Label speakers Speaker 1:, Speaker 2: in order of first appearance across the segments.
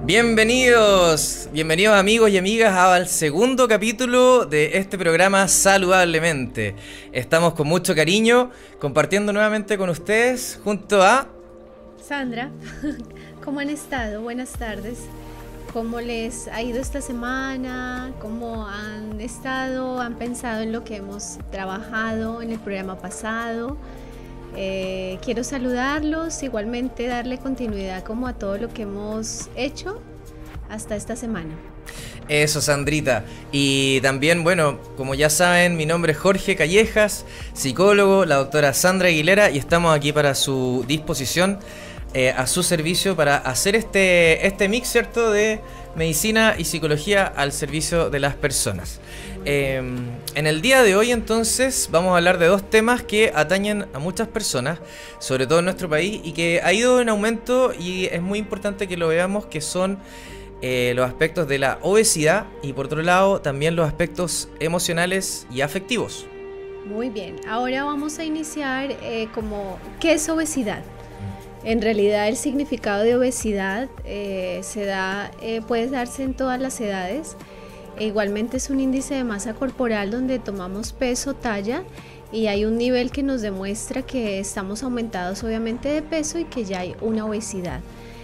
Speaker 1: Bienvenidos amigos y amigas al segundo capítulo de este programa Saludablemente. Estamos con mucho cariño compartiendo nuevamente con ustedes junto a...
Speaker 2: Sandra, ¿cómo han estado? Buenas tardes. ¿Cómo les ha ido esta semana? ¿Cómo han estado? ¿Han pensado en lo que hemos trabajado en el programa pasado? Quiero saludarlos, igualmente darle continuidad como a todo lo que hemos hecho hasta esta semana.
Speaker 1: Eso, Sandrita. Y también, bueno, como ya saben, mi nombre es Jorge Callejas, psicólogo, la doctora Sandra Aguilera, y estamos aquí para su disposición, a su servicio, para hacer este mix, ¿cierto?, de medicina y psicología al servicio de las personas. En el día de hoy, entonces, vamos a hablar de dos temas que atañen a muchas personas, sobre todo en nuestro país, y que ha ido en aumento, y es muy importante que lo veamos, que son los aspectos de la obesidad y, por otro lado, también los aspectos emocionales y afectivos.
Speaker 2: Muy bien, ahora vamos a iniciar ¿qué es obesidad? En realidad el significado de obesidad puede darse en todas las edades. Igualmente es un índice de masa corporal donde tomamos peso, talla, y hay un nivel que nos demuestra que estamos aumentados obviamente de peso y que ya hay una obesidad.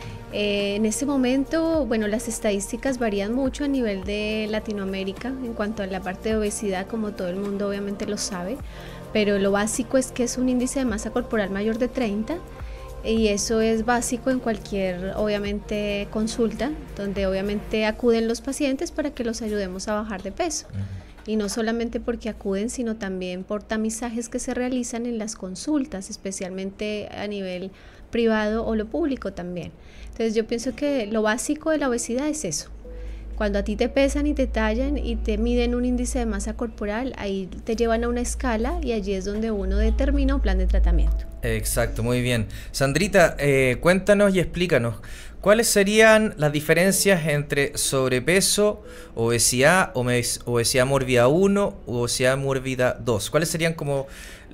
Speaker 2: En este momento, bueno, las estadísticas varían mucho a nivel de Latinoamérica en cuanto a la parte de obesidad, como todo el mundo obviamente lo sabe, pero lo básico es que es un índice de masa corporal mayor de 30. Y eso es básico en cualquier, obviamente, consulta, donde obviamente acuden los pacientes para que los ayudemos a bajar de peso. Y no solamente porque acuden, sino también por tamizajes que se realizan en las consultas, especialmente a nivel privado o lo público también. Entonces yo pienso que lo básico de la obesidad es eso. Cuando a ti te pesan y te tallan y te miden un índice de masa corporal, ahí te llevan a una escala y allí es donde uno determina un plan de tratamiento.
Speaker 1: Exacto, muy bien. Sandrita, cuéntanos y explícanos, ¿cuáles serían las diferencias entre sobrepeso, obesidad, obesidad mórbida 1 u obesidad mórbida 2? ¿Cuáles serían como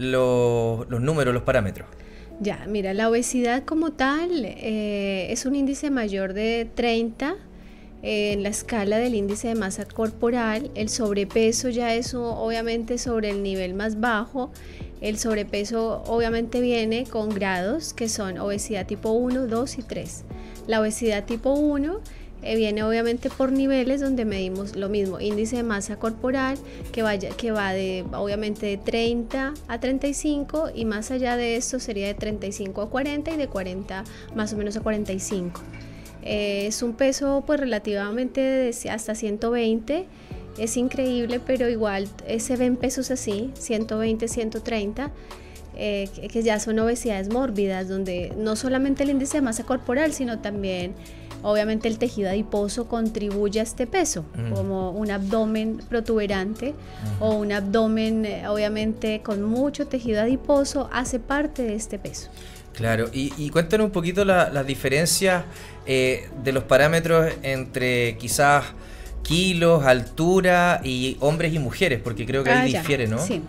Speaker 1: los números, los parámetros?
Speaker 2: Ya, mira, la obesidad como tal es un índice mayor de 30 en la escala del índice de masa corporal. El sobrepeso ya es obviamente sobre el nivel más bajo. El sobrepeso obviamente viene con grados que son obesidad tipo 1, 2 y 3. La obesidad tipo 1 viene obviamente por niveles donde medimos lo mismo, índice de masa corporal que va de obviamente de 30 a 35 y más allá de esto sería de 35 a 40 y de 40 más o menos a 45. Es un peso pues relativamente hasta 120. Es increíble, pero igual se ven pesos así, 120, 130, que ya son obesidades mórbidas, donde no solamente el índice de masa corporal, sino también obviamente el tejido adiposo contribuye a este peso, como un abdomen protuberante o un abdomen obviamente con mucho tejido adiposo hace parte de este peso.
Speaker 1: Claro, y cuéntanos un poquito las diferencias de los parámetros entre quizás kilos, altura y hombres y mujeres, porque creo que ahí difiere, ¿no?
Speaker 2: Sí.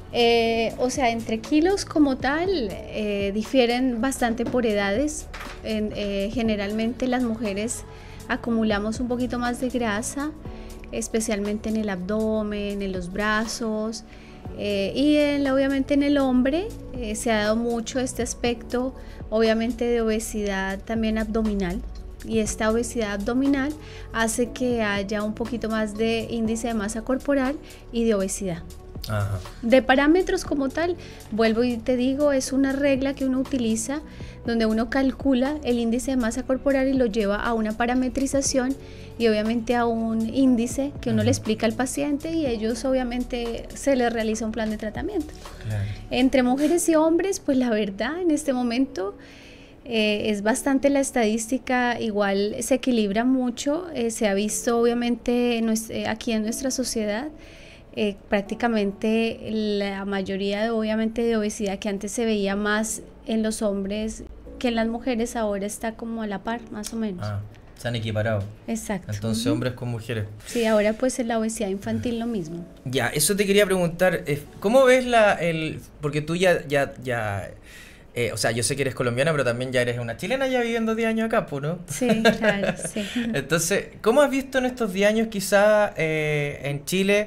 Speaker 2: O sea, entre kilos como tal difieren bastante por edades. Generalmente las mujeres acumulamos un poquito más de grasa, especialmente en el abdomen, en los brazos, y obviamente en el hombre se ha dado mucho este aspecto, obviamente de obesidad también abdominal. Y esta obesidad abdominal hace que haya un poquito más de índice de masa corporal y de obesidad.
Speaker 1: Ajá.
Speaker 2: De parámetros como tal, vuelvo y te digo, es una regla que uno utiliza donde uno calcula el índice de masa corporal y lo lleva a una parametrización y obviamente a un índice que uno le explica al paciente y ellos obviamente se les realiza un plan de tratamiento.
Speaker 1: Claro.
Speaker 2: Entre mujeres y hombres, pues la verdad en este momento es bastante la estadística, igual se equilibra mucho, se ha visto obviamente aquí en nuestra sociedad. Prácticamente la mayoría obviamente de obesidad que antes se veía más en los hombres que en las mujeres ahora está como a la par más o menos.
Speaker 1: Se han equiparado.
Speaker 2: Exacto.
Speaker 1: Entonces hombres con mujeres.
Speaker 2: Sí, ahora pues en la obesidad infantil lo mismo.
Speaker 1: Ya, eso te quería preguntar, ¿cómo ves porque tú ya O sea, yo sé que eres colombiana, pero también ya eres una chilena ya viviendo 10 años acá, ¿no?
Speaker 2: Sí, claro, sí.
Speaker 1: Entonces, ¿cómo has visto en estos 10 años quizá en Chile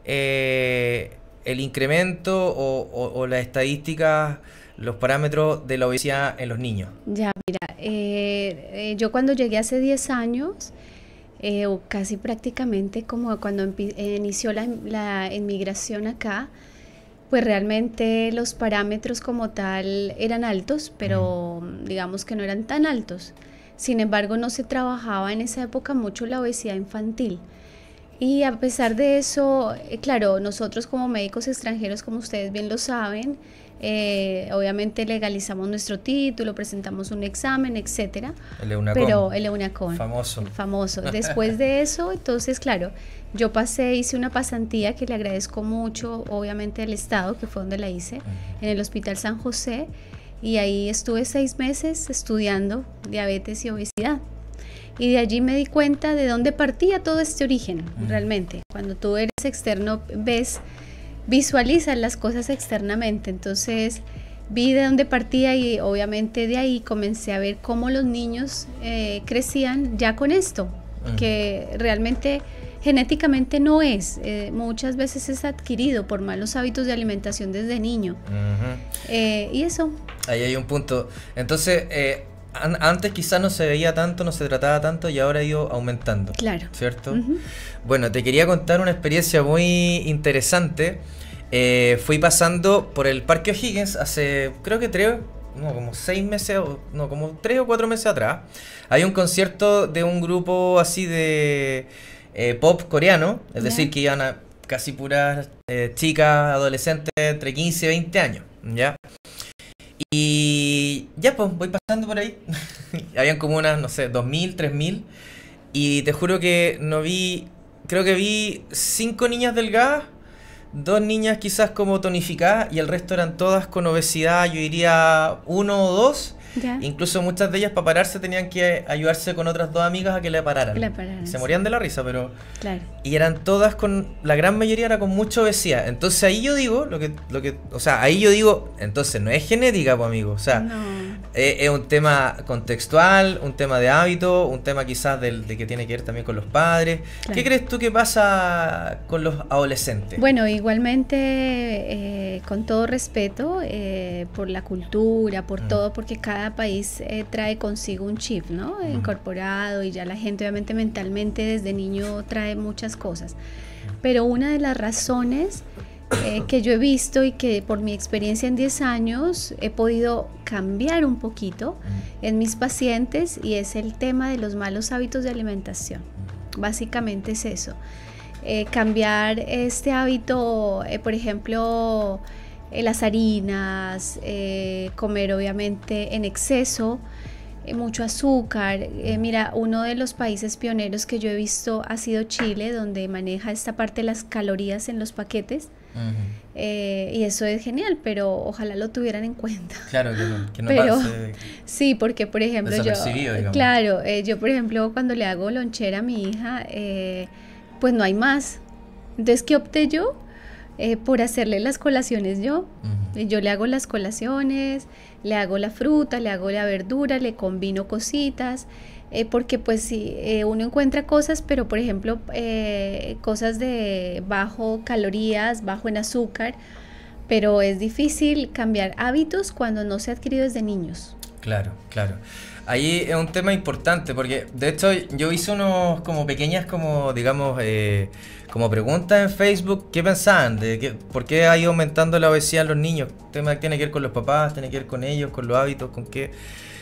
Speaker 1: el incremento o las estadísticas, los parámetros de la obesidad en los niños?
Speaker 2: Ya, mira, yo cuando llegué hace 10 años, o casi prácticamente como cuando inició la inmigración acá, pues realmente los parámetros como tal eran altos, pero digamos que no eran tan altos. Sin embargo, no se trabajaba en esa época mucho la obesidad infantil. Y a pesar de eso, claro, nosotros como médicos extranjeros, como ustedes bien lo saben, obviamente legalizamos nuestro título, presentamos un examen, etcétera.
Speaker 1: El EUNACOM.
Speaker 2: Pero el EUNACOM.
Speaker 1: Famoso.
Speaker 2: Famoso. Después de eso, entonces, claro, yo hice una pasantía que le agradezco mucho, obviamente al Estado, que fue donde la hice, en el Hospital San José, y ahí estuve 6 meses estudiando diabetes y obesidad. Y de allí me di cuenta de dónde partía todo este origen, realmente. Cuando tú eres externo, visualizas las cosas externamente. Entonces vi de dónde partía y obviamente de ahí comencé a ver cómo los niños crecían ya con esto, que realmente genéticamente no es. Muchas veces es adquirido por malos hábitos de alimentación desde niño. Y eso.
Speaker 1: Ahí hay un punto. Entonces, antes quizás no se veía tanto, no se trataba tanto y ahora ha ido aumentando.
Speaker 2: Claro.
Speaker 1: ¿Cierto? Bueno, te quería contar una experiencia muy interesante. Fui pasando por el Parque O'Higgins hace, creo que como 6 meses, como 3 o 4 meses atrás. Hay un concierto de un grupo así de pop coreano, es decir, que iban a casi puras chicas, adolescentes entre 15 y 20 años, ¿ya? Y ya, pues, voy pasando por ahí. Habían como unas, no sé, 2000, 3000. Y te juro que creo que vi 5 niñas delgadas, 2 niñas quizás como tonificadas, y el resto eran todas con obesidad, yo diría 1 o 2.
Speaker 2: Ya.
Speaker 1: Incluso muchas de ellas para pararse tenían que ayudarse con otras 2 amigas a que le pararan. Se morían de la risa, pero...
Speaker 2: Claro.
Speaker 1: Y eran todas la gran mayoría era con mucha obesidad. Entonces ahí yo digo, entonces no es genética, pues amigo. O sea,
Speaker 2: no.
Speaker 1: Es un tema contextual, un tema de hábito, un tema quizás de que tiene que ver también con los padres. Claro. ¿Qué crees tú que pasa con los adolescentes?
Speaker 2: Bueno, igualmente, con todo respeto, por la cultura, por todo, porque cada país trae consigo un chip, ¿no? Incorporado, y ya la gente obviamente mentalmente desde niño trae muchas cosas. Pero una de las razones que yo he visto y que por mi experiencia en 10 años he podido cambiar un poquito en mis pacientes, y es el tema de los malos hábitos de alimentación. Básicamente es eso. Cambiar este hábito, por ejemplo, las harinas, comer obviamente en exceso, mucho azúcar. Mira, uno de los países pioneros que yo he visto ha sido Chile, donde maneja esta parte de las calorías en los paquetes. Y eso es genial, pero ojalá lo tuvieran en cuenta.
Speaker 1: Claro, que no
Speaker 2: pero,
Speaker 1: pase.
Speaker 2: Sí, porque por ejemplo yo por ejemplo cuando le hago lonchera a mi hija, pues no hay más. Entonces, ¿qué opté yo? Por hacerle las colaciones yo. Yo le hago las colaciones, le hago la fruta, le hago la verdura, le combino cositas, porque pues sí, uno encuentra cosas, pero por ejemplo cosas de bajo calorías, bajo en azúcar, pero es difícil cambiar hábitos cuando no se ha adquirido desde niños.
Speaker 1: Claro, claro. Ahí es un tema importante, porque de hecho yo hice unos como pequeñas, como digamos, como preguntas en Facebook. ¿Qué pensaban? ¿Por qué ha ido aumentando la obesidad en los niños? El tema tiene que ver con los papás, tiene que ver con ellos, con los hábitos, con qué.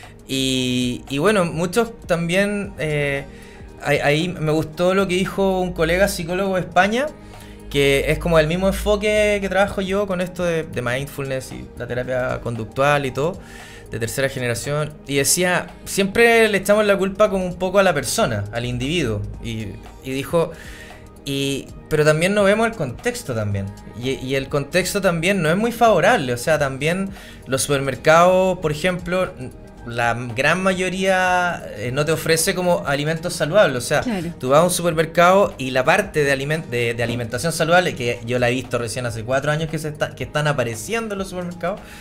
Speaker 1: Y bueno, muchos también, ahí me gustó lo que dijo un colega psicólogo de España, que es como el mismo enfoque que trabajo yo con esto de mindfulness y la terapia conductual y todo, de tercera generación, y decía, siempre le echamos la culpa como un poco a la persona, al individuo, y dijo, pero también no vemos el contexto también, y el contexto también no es muy favorable. O sea, también los supermercados, por ejemplo, la gran mayoría no te ofrece como alimentos saludables. O sea, claro, tú vas a un supermercado y la parte de alimentación saludable, que yo la he visto recién hace 4 años que están apareciendo en los supermercados,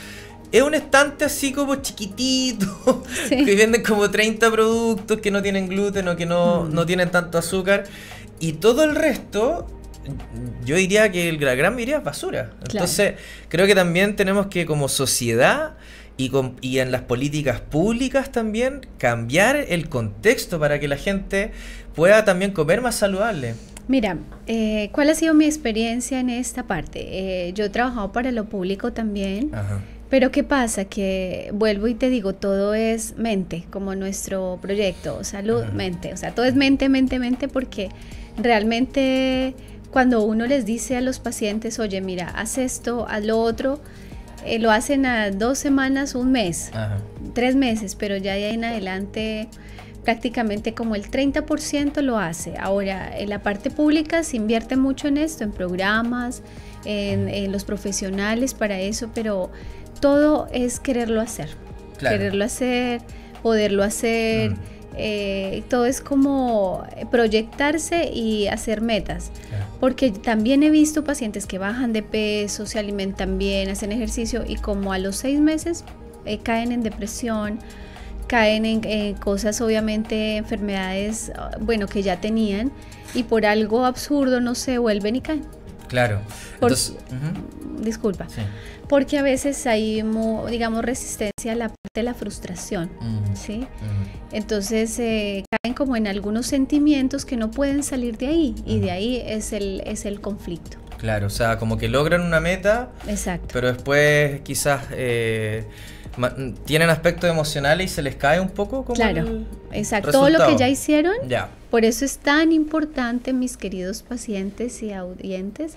Speaker 1: es un estante así como chiquitito, sí, que venden como 30 productos que no tienen gluten o que no tienen tanto azúcar, y todo el resto, yo diría que la gran mayoría es basura. Entonces, creo que también tenemos que, como sociedad y en las políticas públicas también, cambiar el contexto para que la gente pueda también comer más saludable.
Speaker 2: Mira, ¿cuál ha sido mi experiencia en esta parte? Yo he trabajado para lo público también. Ajá. Pero ¿qué pasa? Que vuelvo y te digo, todo es mente, como nuestro proyecto, salud, mente. O sea, todo es mente, mente, mente, porque realmente cuando uno les dice a los pacientes, oye, mira, haz esto, haz lo otro, lo hacen a 2 semanas, 1 mes, 3 meses, pero ya de ahí en adelante prácticamente como el 30% lo hace. Ahora, en la parte pública se invierte mucho en esto, en programas, en los profesionales para eso, pero todo es quererlo hacer, quererlo hacer, poderlo hacer, todo es como proyectarse y hacer metas, porque también he visto pacientes que bajan de peso, se alimentan bien, hacen ejercicio y como a los 6 meses caen en depresión, caen en cosas, obviamente enfermedades, bueno, que ya tenían y por algo absurdo, no sé, vuelven y caen.
Speaker 1: Claro. Entonces,
Speaker 2: disculpa. Sí. Porque a veces hay, digamos, resistencia a la parte de la frustración, ¿sí? Entonces caen como en algunos sentimientos que no pueden salir de ahí y de ahí es el conflicto.
Speaker 1: Claro, o sea, como que logran una meta,
Speaker 2: exacto,
Speaker 1: pero después quizás tienen aspectos emocionales y se les cae un poco como
Speaker 2: claro, exacto, todo lo que ya hicieron.
Speaker 1: Ya.
Speaker 2: Por eso es tan importante, mis queridos pacientes y audientes,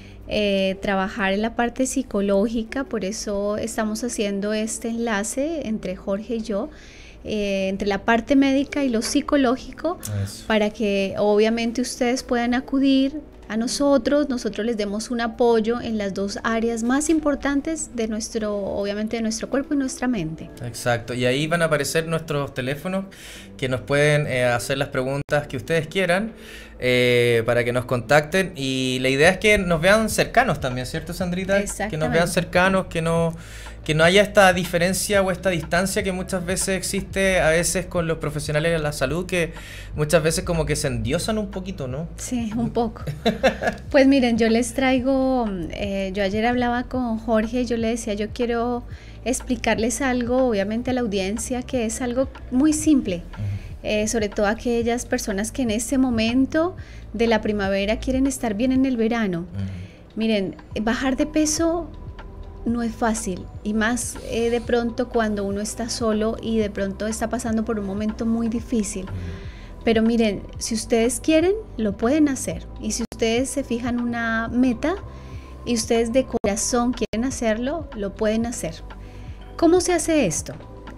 Speaker 2: trabajar en la parte psicológica. Por eso estamos haciendo este enlace entre Jorge y yo, entre la parte médica y lo psicológico, para que obviamente ustedes puedan acudir a nosotros les demos un apoyo en las 2 áreas más importantes de obviamente de nuestro cuerpo y nuestra mente.
Speaker 1: Exacto, y ahí van a aparecer nuestros teléfonos que nos pueden hacer las preguntas que ustedes quieran para que nos contacten, y la idea es que nos vean cercanos también, ¿cierto, Sandrita? Que nos vean cercanos, que no haya esta diferencia o esta distancia que muchas veces existe a veces con los profesionales de la salud, que muchas veces como que se endiosan un poquito, ¿no?
Speaker 2: Sí, un poco. Pues miren, yo les traigo, yo ayer hablaba con Jorge y yo le decía, yo quiero explicarles algo, obviamente a la audiencia, que es algo muy simple, sobre todo aquellas personas que en este momento de la primavera quieren estar bien en el verano. Miren, bajar de peso no es fácil, y más de pronto cuando uno está solo y de pronto está pasando por un momento muy difícil. Pero miren, si ustedes quieren, lo pueden hacer, y si ustedes se fijan una meta y ustedes de corazón quieren hacerlo, lo pueden hacer. ¿Cómo se hace esto?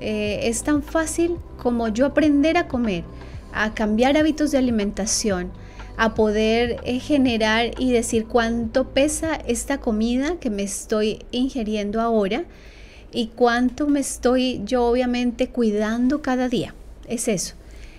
Speaker 2: Es tan fácil como yo aprender a comer, a cambiar hábitos de alimentación, a poder generar y decir cuánto pesa esta comida que me estoy ingiriendo ahora y cuánto me estoy yo obviamente cuidando cada día. Es eso.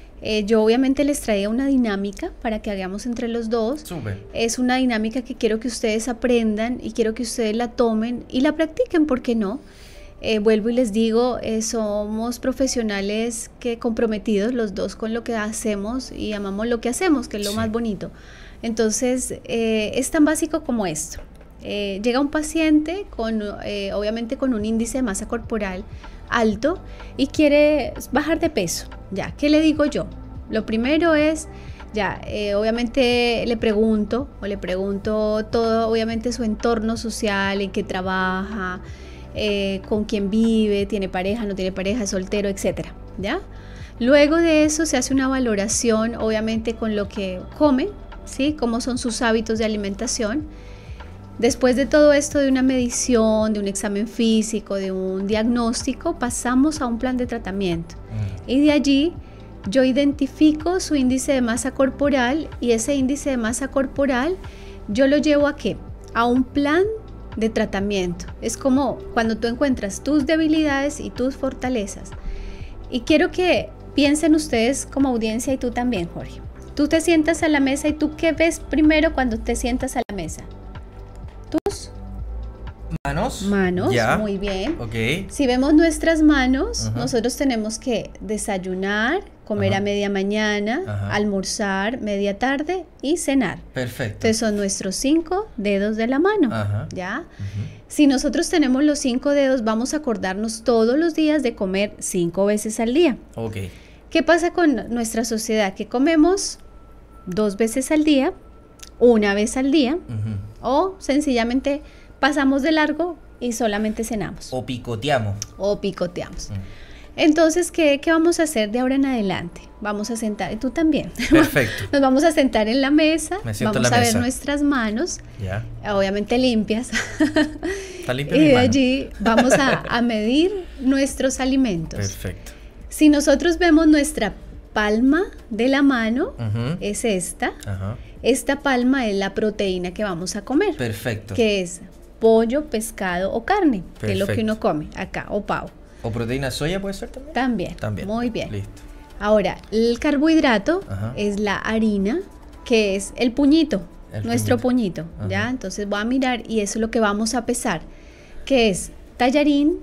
Speaker 2: Yo obviamente les traía una dinámica para que hagamos entre los dos.
Speaker 1: Súper.
Speaker 2: Es una dinámica que quiero que ustedes aprendan y quiero que ustedes la tomen y la practiquen, ¿por qué no? Vuelvo y les digo, somos profesionales comprometidos los dos con lo que hacemos y amamos lo que hacemos, que es lo más bonito. Entonces, es tan básico como esto. Llega un paciente obviamente con un índice de masa corporal alto y quiere bajar de peso. Ya, ¿qué le digo yo? Lo primero es, obviamente le pregunto todo, obviamente su entorno social, en qué trabaja, con quién vive, tiene pareja, no tiene pareja, es soltero, etcétera, ¿ya? Luego de eso se hace una valoración, obviamente con lo que come, ¿sí? Cómo son sus hábitos de alimentación. Después de todo esto, de una medición, de un examen físico, de un diagnóstico, pasamos a un plan de tratamiento. Y de allí yo identifico su índice de masa corporal, y ese índice de masa corporal yo lo llevo ¿a qué? A un plan de tratamiento. Es como cuando tú encuentras tus debilidades y tus fortalezas. Y quiero que piensen ustedes como audiencia, y tú también, Jorge. Tú te sientas a la mesa y tú, ¿qué ves primero cuando te sientas a la mesa?
Speaker 1: Manos.
Speaker 2: Manos,
Speaker 1: Ya.
Speaker 2: muy bien.
Speaker 1: Ok.
Speaker 2: Si vemos nuestras manos,
Speaker 1: Ajá.
Speaker 2: nosotros tenemos que desayunar, comer
Speaker 1: Ajá.
Speaker 2: a media mañana,
Speaker 1: Ajá.
Speaker 2: almorzar media tarde y cenar.
Speaker 1: Perfecto.
Speaker 2: Entonces son nuestros 5 dedos de la mano,
Speaker 1: Ajá.
Speaker 2: ¿ya?
Speaker 1: Ujú.
Speaker 2: Si nosotros tenemos los 5 dedos, vamos a acordarnos todos los días de comer 5 veces al día.
Speaker 1: Ok.
Speaker 2: ¿Qué pasa con nuestra sociedad? Que comemos 2 veces al día, 1 vez al día,
Speaker 1: Ujú.
Speaker 2: o sencillamente pasamos de largo y solamente cenamos
Speaker 1: O picoteamos.
Speaker 2: o picoteamos.
Speaker 1: Mm.
Speaker 2: Entonces, ¿qué vamos a hacer de ahora en adelante? Vamos a sentar, y tú también.
Speaker 1: Perfecto.
Speaker 2: Nos vamos a sentar en la mesa,
Speaker 1: Me siento en
Speaker 2: vamos
Speaker 1: la
Speaker 2: a
Speaker 1: mesa.
Speaker 2: ver nuestras manos,
Speaker 1: Ya.
Speaker 2: obviamente limpias,
Speaker 1: Está limpia
Speaker 2: y
Speaker 1: mi
Speaker 2: de
Speaker 1: mano.
Speaker 2: allí vamos a medir nuestros alimentos.
Speaker 1: Perfecto.
Speaker 2: Si nosotros vemos nuestra palma de la mano,
Speaker 1: Ujú.
Speaker 2: es esta.
Speaker 1: Ajá.
Speaker 2: Esta palma es la proteína que vamos a comer,
Speaker 1: Perfecto.
Speaker 2: que es pollo, pescado o carne, que es lo que
Speaker 1: Perfecto.
Speaker 2: uno come acá, o pavo.
Speaker 1: ¿O proteína de soya puede ser también?
Speaker 2: También,
Speaker 1: También.
Speaker 2: muy bien.
Speaker 1: Listo.
Speaker 2: Ahora, el carbohidrato
Speaker 1: Ajá.
Speaker 2: es la harina, que es el puñito,
Speaker 1: El
Speaker 2: nuestro puñito,
Speaker 1: Ajá.
Speaker 2: ¿ya? Entonces voy a mirar y eso es lo que vamos a pesar, que es tallarín,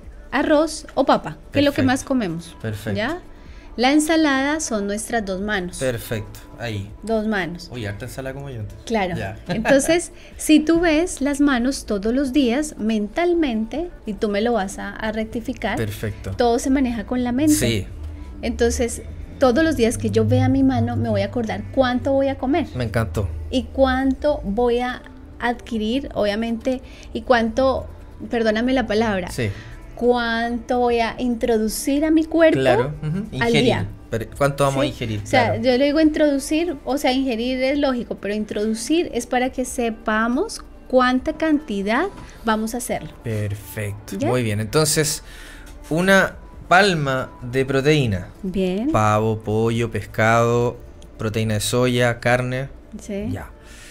Speaker 2: arroz o papa, que es lo que
Speaker 1: Perfecto.
Speaker 2: más comemos,
Speaker 1: Perfecto.
Speaker 2: ¿ya? La ensalada son nuestras 2 manos,
Speaker 1: Perfecto. Ahí.
Speaker 2: 2 manos.
Speaker 1: Oye, harta ensalada como yo entonces.
Speaker 2: Claro.
Speaker 1: Ya.
Speaker 2: Entonces, si tú ves las manos todos los días mentalmente, y tú me lo vas a rectificar,
Speaker 1: Perfecto.
Speaker 2: todo se maneja con la mente.
Speaker 1: Sí,
Speaker 2: Entonces, todos los días que yo vea mi mano, me voy a acordar cuánto voy a comer
Speaker 1: me encantó.
Speaker 2: y cuánto voy a adquirir, obviamente, y cuánto, perdóname la palabra,
Speaker 1: Sí.
Speaker 2: cuánto voy a introducir a mi cuerpo
Speaker 1: Claro. Ujú.
Speaker 2: al
Speaker 1: Ingerir.
Speaker 2: día.
Speaker 1: Pero, ¿cuánto vamos a
Speaker 2: ¿sí?
Speaker 1: ingerir?
Speaker 2: O sea,
Speaker 1: Claro.
Speaker 2: yo le digo introducir, o sea, ingerir es lógico, pero introducir es para que sepamos cuánta cantidad vamos a hacerlo.
Speaker 1: Perfecto.
Speaker 2: ¿Ya?
Speaker 1: Muy bien. Entonces, una palma de proteína.
Speaker 2: Bien.
Speaker 1: Pavo, pollo, pescado, proteína de soya, carne.
Speaker 2: Sí.
Speaker 1: Ya.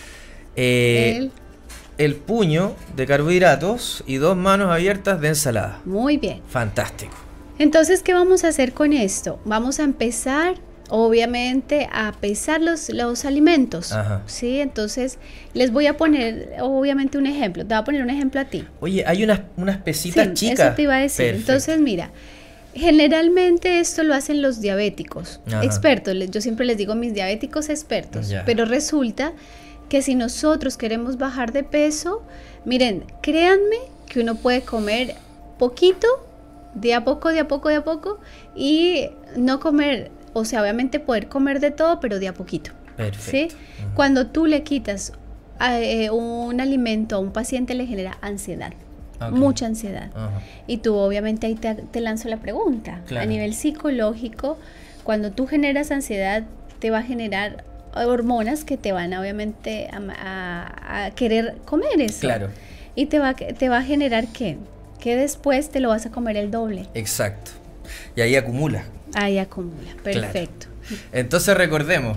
Speaker 2: El-
Speaker 1: El puño de carbohidratos y 2 manos abiertas de ensalada.
Speaker 2: Muy bien.
Speaker 1: Fantástico.
Speaker 2: Entonces, ¿qué vamos a hacer con esto? Vamos a empezar, obviamente, a pesar los alimentos.
Speaker 1: Ajá.
Speaker 2: ¿Sí? Entonces, les voy a poner, obviamente, un ejemplo. Te voy a poner un ejemplo a ti.
Speaker 1: Oye, hay unas pesitas
Speaker 2: Sí,
Speaker 1: chicas.
Speaker 2: eso te iba a decir.
Speaker 1: Perfecto.
Speaker 2: Entonces, mira, generalmente esto lo hacen los diabéticos,
Speaker 1: Ajá.
Speaker 2: expertos. Yo siempre les digo mis diabéticos expertos,
Speaker 1: Ya.
Speaker 2: pero resulta que si nosotros queremos bajar de peso, miren, créanme que uno puede comer poquito, de a poco, de a poco, de a poco, y no comer, o sea, obviamente poder comer de todo, pero de a poquito.
Speaker 1: Perfecto.
Speaker 2: ¿Sí? Cuando tú le quitas un alimento a un paciente, le genera ansiedad,
Speaker 1: Ok.
Speaker 2: mucha ansiedad.
Speaker 1: Ajá.
Speaker 2: Y tú obviamente ahí te lanzo la pregunta.
Speaker 1: Claro.
Speaker 2: A nivel psicológico, cuando tú generas ansiedad, te va a generar hormonas que te van obviamente a querer comer eso.
Speaker 1: Claro.
Speaker 2: Y te va a generar ¿qué? Que después te lo vas a comer el doble.
Speaker 1: Exacto. Y ahí acumula.
Speaker 2: Ahí acumula. Perfecto.
Speaker 1: Entonces recordemos,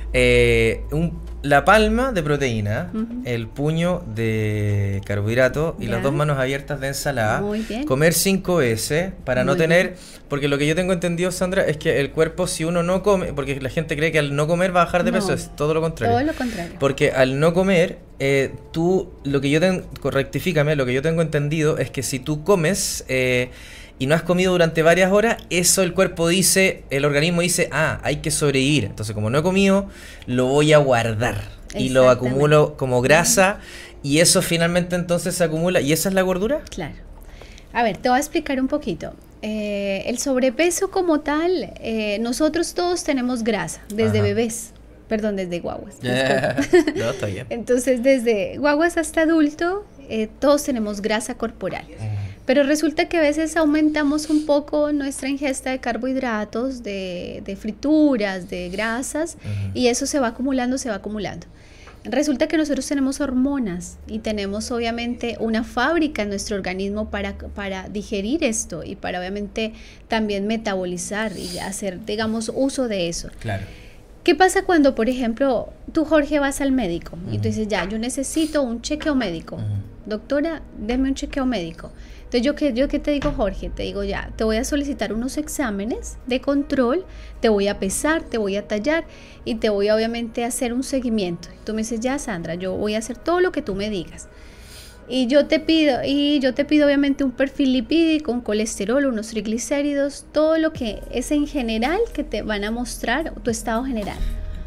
Speaker 1: la palma de proteína,
Speaker 2: Ujú.
Speaker 1: el puño de carbohidratos y
Speaker 2: Ya.
Speaker 1: las 2 manos abiertas de ensalada.
Speaker 2: Muy bien.
Speaker 1: Comer 5 veces para no
Speaker 2: Muy
Speaker 1: tener, porque lo que yo tengo entendido, Sandra, es que el cuerpo, si uno no come, porque la gente cree que al no comer va a bajar de
Speaker 2: No.
Speaker 1: peso, es todo lo contrario.
Speaker 2: Todo lo contrario.
Speaker 1: Porque al no comer, tú, rectifícame, lo que yo tengo entendido es que si tú comes y no has comido durante varias horas, eso el cuerpo dice, el organismo dice, hay que sobrevivir. Entonces, como no he comido, lo voy a guardar y lo
Speaker 2: Exactamente.
Speaker 1: acumulo como grasa y eso finalmente entonces se acumula. ¿Y esa es la gordura?
Speaker 2: Claro. A ver, te voy a explicar un poquito. El sobrepeso como tal, nosotros todos tenemos grasa, desde
Speaker 1: Ajá.
Speaker 2: bebés, perdón, desde guaguas. disculpa.
Speaker 1: No, está bien.
Speaker 2: Entonces, desde guaguas hasta adulto, todos tenemos grasa corporal. Pero resulta que a veces aumentamos un poco nuestra ingesta de carbohidratos, de frituras, de grasas, y eso se va acumulando, se va acumulando. Resulta que nosotros tenemos hormonas y tenemos obviamente una fábrica en nuestro organismo para digerir esto y para obviamente también metabolizar y hacer, digamos, uso de eso.
Speaker 1: Claro.
Speaker 2: ¿Qué pasa cuando, por ejemplo, tú, Jorge, vas al médico y tú dices, ya, yo necesito un chequeo médico? Doctora, deme un chequeo médico. Entonces, yo qué te digo, Jorge, te digo, ya, te voy a solicitar unos exámenes de control, te voy a pesar, te voy a tallar y te voy a obviamente hacer un seguimiento. Tú me dices, ya, Sandra, yo voy a hacer todo lo que tú me digas. Y yo te pido obviamente un perfil lipídico, un colesterol, unos triglicéridos, todo lo que es en general que te van a mostrar tu estado general.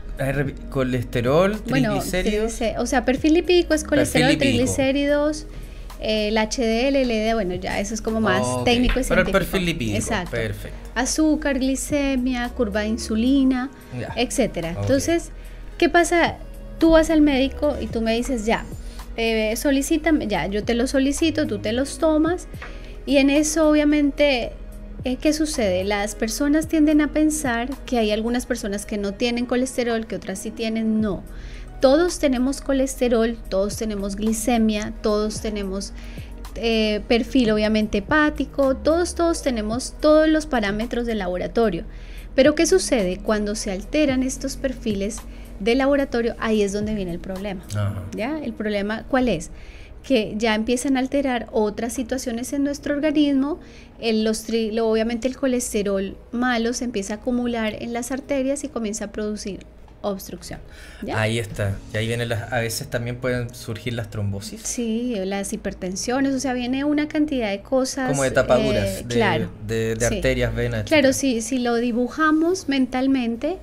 Speaker 1: Colesterol, triglicéridos.
Speaker 2: Bueno, o sea, perfil lipídico es colesterol, triglicéridos, el HDL, el LDL, bueno, ya eso es como más técnico y científico.
Speaker 1: Pero el perfil lipídico,
Speaker 2: exacto.
Speaker 1: Perfecto.
Speaker 2: Azúcar, glicemia, curva de insulina, etcétera. Entonces, ¿qué pasa? Tú vas al médico y tú me dices, solicítame, yo te los solicito, tú te los tomas, y en eso obviamente, ¿qué sucede? Las personas tienden a pensar que hay algunas personas que no tienen colesterol, que otras sí tienen. No, todos tenemos colesterol, todos tenemos glicemia, todos tenemos perfil obviamente hepático, todos tenemos todos los parámetros del laboratorio. Pero ¿qué sucede? Cuando se alteran estos perfiles de laboratorio, ahí es donde viene el problema. ¿Ya? El problema, ¿cuál es? Que ya empiezan a alterar otras situaciones en nuestro organismo, obviamente el colesterol malo se empieza a acumular en las arterias y comienza a producir obstrucción. ¿Ya?
Speaker 1: Ahí está. Y ahí vienen a veces también pueden surgir las trombosis.
Speaker 2: Sí, las hipertensiones, o sea, viene una cantidad de cosas.
Speaker 1: Como de tapaduras,
Speaker 2: claro,
Speaker 1: de arterias, venas.
Speaker 2: Claro, si lo dibujamos mentalmente,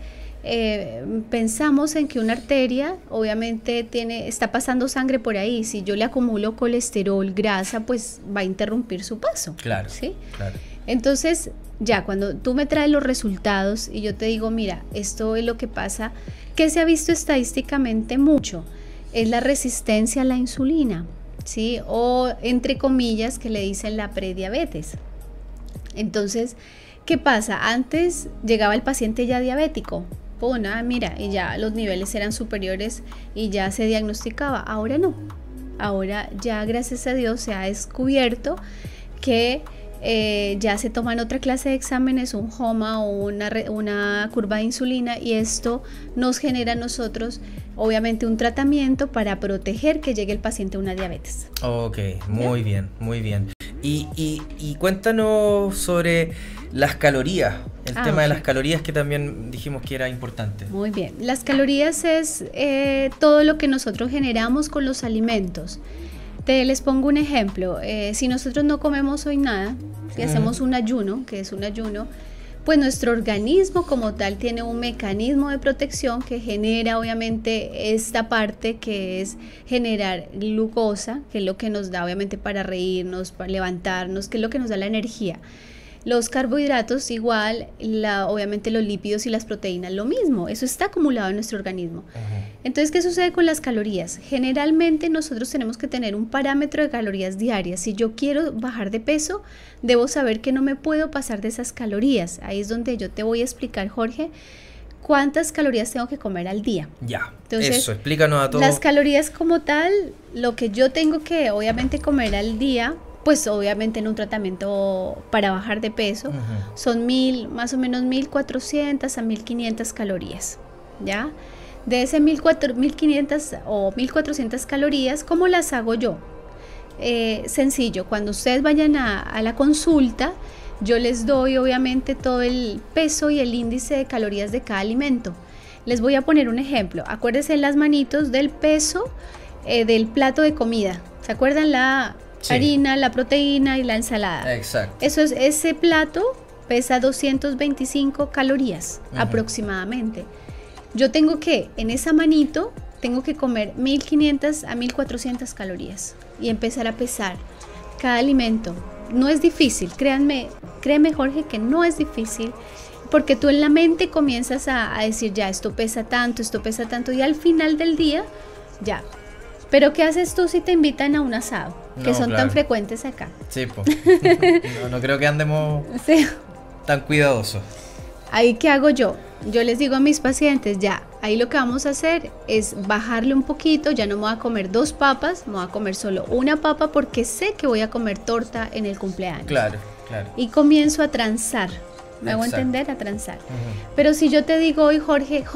Speaker 2: pensamos en que una arteria obviamente está pasando sangre por ahí. Si yo le acumulo colesterol, grasa, pues va a interrumpir su paso.
Speaker 1: Claro,
Speaker 2: ¿sí?
Speaker 1: Claro.
Speaker 2: Entonces, ya cuando tú me traes los resultados y yo te digo, mira, esto es lo que pasa, que se ha visto estadísticamente mucho, es la resistencia a la insulina, ¿sí? O entre comillas que le dicen la prediabetes. Entonces, ¿qué pasa? Antes llegaba el paciente ya diabético, mira, y ya los niveles eran superiores y ya se diagnosticaba. Ahora no, ahora ya gracias a Dios se ha descubierto que ya se toman otra clase de exámenes, un HOMA o una curva de insulina, y esto nos genera a nosotros obviamente un tratamiento para proteger que llegue el paciente a una diabetes.
Speaker 1: Ok, muy bien, muy bien. Y cuéntanos sobre las calorías, el tema de las calorías, que también dijimos que era importante.
Speaker 2: Muy bien, las calorías es todo lo que nosotros generamos con los alimentos. Les pongo un ejemplo, si nosotros no comemos hoy nada, si hacemos un ayuno, que es un ayuno, pues nuestro organismo como tal tiene un mecanismo de protección que genera obviamente esta parte que es generar glucosa, que es lo que nos da obviamente para reírnos, para levantarnos, que es lo que nos da la energía. Los carbohidratos igual, obviamente los lípidos y las proteínas, lo mismo, eso está acumulado en nuestro organismo. Entonces, ¿qué sucede con las calorías? Generalmente nosotros tenemos que tener un parámetro de calorías diarias. Si yo quiero bajar de peso, debo saber que no me puedo pasar de esas calorías. Ahí es donde yo te voy a explicar, Jorge, cuántas calorías tengo que comer al día.
Speaker 1: Ya, entonces, eso, explícanos a todos.
Speaker 2: Las calorías como tal, lo que yo tengo que obviamente comer al día, pues obviamente en un tratamiento para bajar de peso, son más o menos 1.400 a 1.500 calorías, ¿ya? De ese 1.500 o 1.400 calorías, ¿cómo las hago yo? Sencillo, cuando ustedes vayan a la consulta, yo les doy obviamente todo el peso y el índice de calorías de cada alimento. Les voy a poner un ejemplo. Acuérdense en las manitos del peso del plato de comida. ¿Se acuerdan? La harina, la proteína y la ensalada.
Speaker 1: Exacto.
Speaker 2: Ese plato pesa 225 calorías aproximadamente. Yo tengo que, en esa manito, tengo que comer 1.500 a 1.400 calorías y empezar a pesar cada alimento. No es difícil, créeme Jorge, que no es difícil, porque tú en la mente comienzas a decir, ya, esto pesa tanto, y al final del día, ya. Pero ¿qué haces tú si te invitan a un asado? Que son tan frecuentes acá.
Speaker 1: Sí, pues. No creo que andemos tan cuidadosos.
Speaker 2: Ahí, ¿qué hago yo? Yo les digo a mis pacientes, ya, ahí lo que vamos a hacer es bajarle un poquito, ya no me voy a comer 2 papas, me voy a comer solo una papa porque sé que voy a comer torta en el cumpleaños.
Speaker 1: Claro.
Speaker 2: Y comienzo a transar, ¿me hago entender? A transar. Pero si yo te digo hoy, Jorge,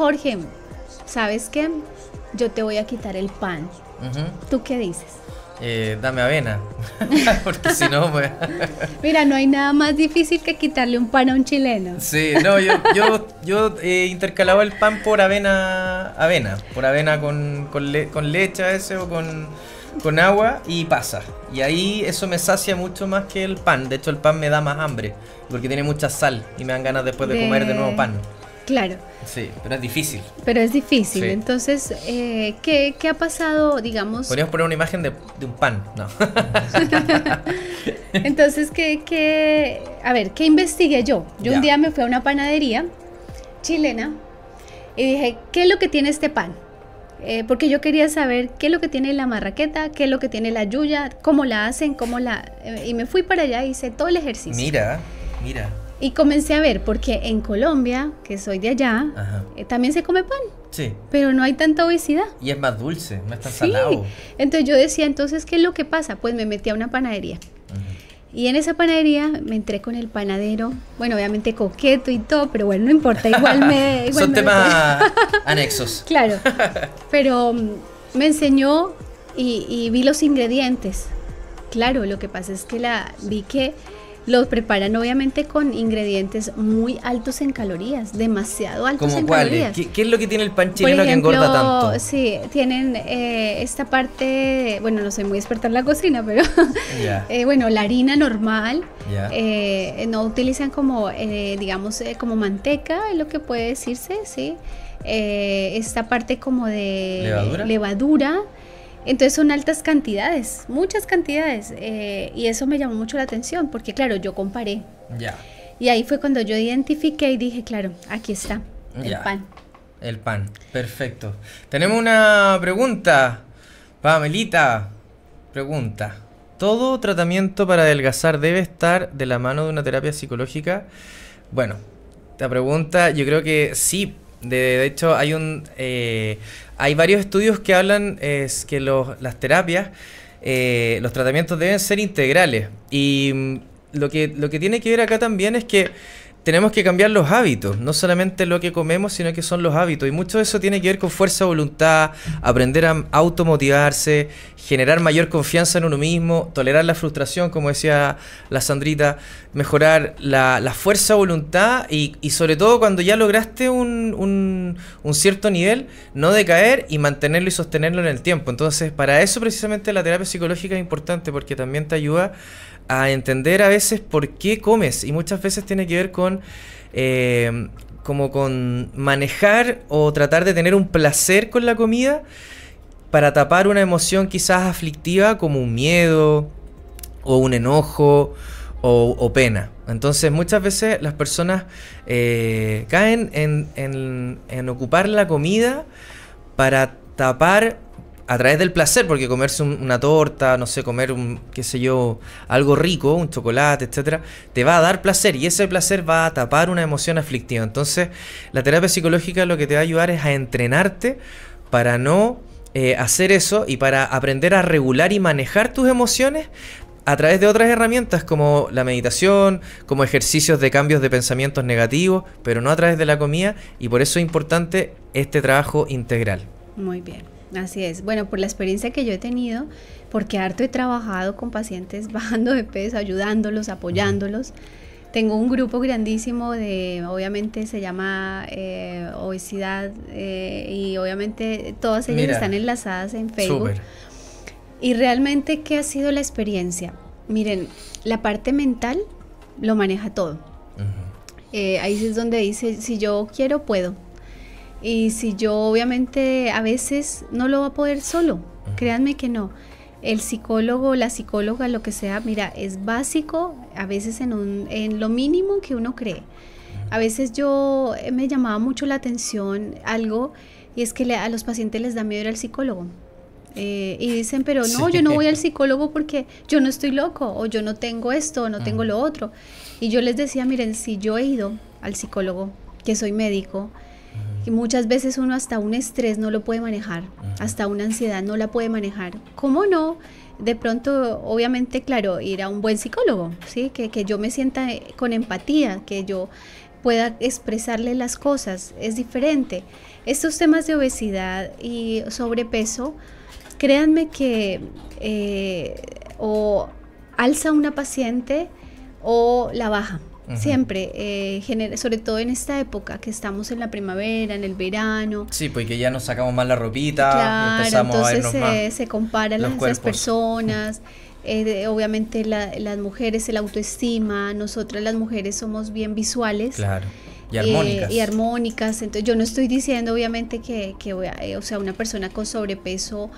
Speaker 2: ¿sabes qué? Yo te voy a quitar el pan. ¿Tú qué dices?
Speaker 1: Dame avena, porque si no pues...
Speaker 2: Mira, no hay nada más difícil que quitarle un pan a un chileno.
Speaker 1: Sí, no, yo intercalaba el pan por avena con leche a veces, o con agua y pasa. Y ahí eso me sacia mucho más que el pan. De hecho, el pan me da más hambre porque tiene mucha sal y me dan ganas después de comer de nuevo pan.
Speaker 2: Claro.
Speaker 1: Sí, pero es difícil.
Speaker 2: Pero es difícil.
Speaker 1: Sí.
Speaker 2: Entonces, ¿qué ha pasado, digamos?
Speaker 1: Podríamos poner una imagen de un pan, no.
Speaker 2: Entonces, a ver, ¿qué investigué yo? Yo un día me fui a una panadería chilena y dije, ¿qué es lo que tiene este pan? Porque yo quería saber qué es lo que tiene la marraqueta, qué es lo que tiene la yuya, cómo la hacen, y me fui para allá y hice todo el ejercicio.
Speaker 1: Mira.
Speaker 2: Y comencé a ver, porque en Colombia, que soy de allá, también se come pan.
Speaker 1: Sí.
Speaker 2: Pero no hay tanta obesidad.
Speaker 1: Y es más dulce, no es tan salado.
Speaker 2: Entonces yo decía, entonces, ¿qué es lo que pasa? Pues me metí a una panadería. Y en esa panadería me entré con el panadero, bueno, obviamente coqueto y todo, pero bueno, no importa, igual
Speaker 1: Son temas anexos.
Speaker 2: Claro, pero me enseñó y vi los ingredientes. Claro, lo que pasa es que vi que los preparan obviamente con ingredientes muy altos en calorías, demasiado altos en calorías.
Speaker 1: ¿Qué es lo que tiene el pan chileno que engorda tanto?
Speaker 2: Sí, tienen esta parte, bueno, no soy muy experta en la cocina, pero bueno, la harina normal, no utilizan como, digamos, como manteca, es lo que puede decirse, sí. Esta parte como de levadura. Entonces son altas cantidades, muchas cantidades, y eso me llamó mucho la atención, porque claro, yo comparé. Y ahí fue cuando yo identifiqué y dije, claro, aquí está, el pan.
Speaker 1: El pan, perfecto. Tenemos una pregunta, Pamelita, pregunta. ¿Todo tratamiento para adelgazar debe estar de la mano de una terapia psicológica? Bueno, esta pregunta yo creo que sí. De hecho, hay varios estudios que hablan que las terapias, los tratamientos deben ser integrales. Y lo que tiene que ver acá también es que tenemos que cambiar los hábitos, no solamente lo que comemos, sino que son los hábitos. Y mucho de eso tiene que ver con fuerza de voluntad, aprender a automotivarse, generar mayor confianza en uno mismo, tolerar la frustración, como decía la Sandrita, mejorar la fuerza de voluntad y sobre todo cuando ya lograste un cierto nivel, no decaer y mantenerlo y sostenerlo en el tiempo. Entonces, para eso precisamente la terapia psicológica es importante porque también te ayuda a entender a veces por qué comes y muchas veces tiene que ver con como con manejar o tratar de tener un placer con la comida para tapar una emoción quizás aflictiva como un miedo o un enojo o pena. Entonces muchas veces las personas caen en ocupar la comida para tapar a través del placer, porque comerse una torta, no sé, comer qué sé yo, algo rico, un chocolate, etcétera, te va a dar placer y ese placer va a tapar una emoción aflictiva. Entonces, la terapia psicológica lo que te va a ayudar es a entrenarte para no hacer eso y para aprender a regular y manejar tus emociones a través de otras herramientas como la meditación, como ejercicios de cambios de pensamientos negativos, pero no a través de la comida, y por eso es importante este trabajo integral.
Speaker 2: Muy bien. Así es. Bueno, por la experiencia que yo he tenido, porque harto he trabajado con pacientes bajando de peso, ayudándolos, apoyándolos. Tengo un grupo grandísimo obviamente se llama obesidad y obviamente todas ellas están enlazadas en Facebook. Súper. Y realmente, ¿qué ha sido la experiencia? Miren, la parte mental lo maneja todo. Ahí es donde dice, si yo quiero, puedo. Y si yo obviamente a veces no lo va a poder solo, créanme que no. El psicólogo, la psicóloga, lo que sea, mira, es básico a veces en lo mínimo que uno cree. A veces me llamaba mucho la atención algo, y es que a los pacientes les da miedo ir al psicólogo. Y dicen, pero no, yo no voy al psicólogo porque yo no estoy loco, o yo no tengo esto, o no tengo lo otro. Y yo les decía, miren, si yo he ido al psicólogo, que soy médico, y muchas veces uno hasta un estrés no lo puede manejar, hasta una ansiedad no la puede manejar. ¿Cómo no? De pronto, obviamente, claro, ir a un buen psicólogo, ¿sí? Que yo me sienta con empatía, que yo pueda expresarle las cosas, es diferente. Estos temas de obesidad y sobrepeso, créanme que o alza una paciente o la baja. siempre, sobre todo en esta época que estamos en la primavera, en el verano.
Speaker 1: Sí, pues que ya nos sacamos más la ropita,
Speaker 2: claro,
Speaker 1: y empezamos a vernos
Speaker 2: entonces se comparan las personas. Obviamente las mujeres, el autoestima, nosotras las mujeres somos bien visuales.
Speaker 1: Claro. Y armónicas.
Speaker 2: Y armónicas. Entonces yo no estoy diciendo obviamente que o sea, una persona con sobrepeso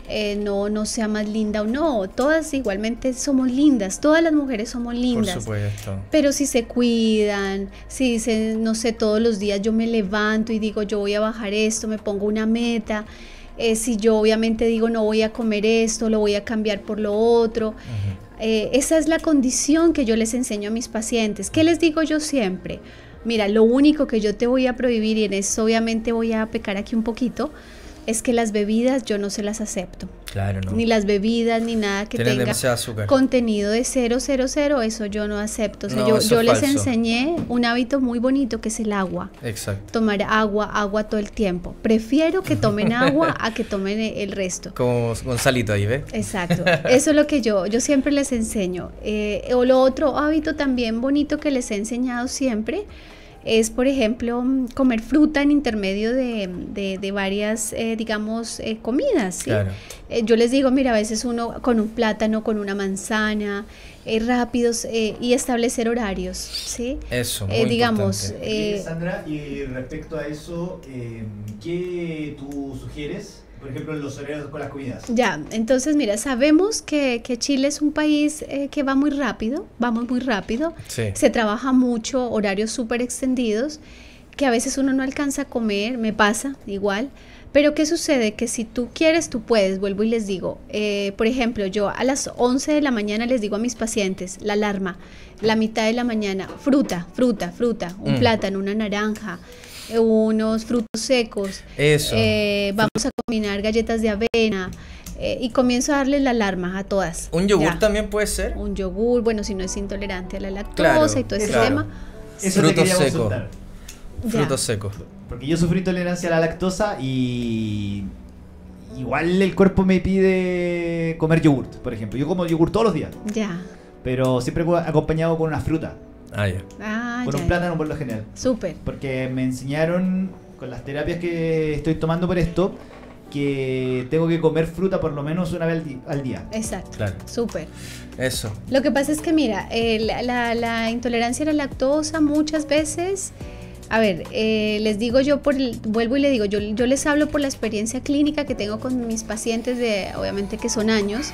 Speaker 2: no sea más linda o no. Todas igualmente somos lindas, todas las mujeres somos lindas.
Speaker 1: Por supuesto.
Speaker 2: Pero si se cuidan, si dicen, no sé, todos los días yo me levanto y digo yo voy a bajar esto, me pongo una meta. Si yo obviamente digo no voy a comer esto, lo voy a cambiar por lo otro. Esa es la condición que yo les enseño a mis pacientes. ¿Qué les digo yo siempre? Mira, lo único que yo te voy a prohibir, y en eso obviamente voy a pecar aquí un poquito, es que las bebidas yo no se las acepto.
Speaker 1: Claro, no.
Speaker 2: Ni las bebidas, ni nada que
Speaker 1: Tienen
Speaker 2: tenga
Speaker 1: azúcar.
Speaker 2: Contenido de 000, eso yo no acepto. O sea,
Speaker 1: No,
Speaker 2: yo les
Speaker 1: falso.
Speaker 2: enseñé un hábito muy bonito que es el agua.
Speaker 1: Exacto.
Speaker 2: Tomar agua todo el tiempo. Prefiero que tomen agua a que tomen el resto.
Speaker 1: Como Gonzalito ahí, ¿ves?
Speaker 2: Exacto. Eso es lo que yo siempre les enseño. O lo otro hábito también bonito que les he enseñado siempre es, por ejemplo, comer fruta en intermedio de varias, digamos, comidas, ¿sí?
Speaker 1: Claro.
Speaker 2: Yo les digo, mira, a veces uno con un plátano, con una manzana, rápidos, y establecer horarios, ¿sí?
Speaker 1: Eso, muy
Speaker 2: digamos,
Speaker 3: Sandra, y respecto a eso, ¿qué tú sugieres? Por ejemplo, en los horarios con las comidas.
Speaker 2: Ya, entonces mira, sabemos que Chile es un país que va muy rápido, vamos muy rápido,
Speaker 1: Sí.
Speaker 2: se trabaja mucho, horarios súper extendidos, que a veces uno no alcanza a comer, me pasa igual, pero ¿qué sucede? Que si tú quieres, tú puedes, vuelvo y les digo, por ejemplo, yo a las 11 de la mañana les digo a mis pacientes, la alarma, la mitad de la mañana, fruta, un plátano, una naranja, unos frutos secos.
Speaker 1: Eso.
Speaker 2: Vamos a combinar galletas de avena y comienzo a darles la alarma a todas.
Speaker 1: ¿Un yogur
Speaker 2: ya.
Speaker 1: también puede ser?
Speaker 2: Un yogur, bueno, si no es intolerante a la lactosa
Speaker 1: Claro,
Speaker 2: y todo ese
Speaker 1: claro.
Speaker 2: tema.
Speaker 3: Eso
Speaker 1: Frutos
Speaker 3: te quería
Speaker 1: secos.
Speaker 3: consultar.
Speaker 2: Ya.
Speaker 1: Frutos secos.
Speaker 3: Porque yo sufrí intolerancia a la lactosa y igual el cuerpo me pide comer yogurt, por ejemplo. Yo como yogurt todos los días,
Speaker 2: Ya.
Speaker 3: pero siempre acompañado con una fruta,
Speaker 1: Ah, ya.
Speaker 2: Ah,
Speaker 3: con
Speaker 2: ya,
Speaker 3: un plátano por lo general.
Speaker 2: Súper.
Speaker 3: Porque me enseñaron con las terapias que estoy tomando por esto que tengo que comer fruta por lo menos una vez al día.
Speaker 2: Exacto.
Speaker 1: Claro.
Speaker 2: Súper.
Speaker 1: Eso.
Speaker 2: Lo que pasa es que, mira, la intolerancia a la lactosa muchas veces, a ver, les digo yo, vuelvo y le digo, yo les hablo por la experiencia clínica que tengo con mis pacientes obviamente que son años,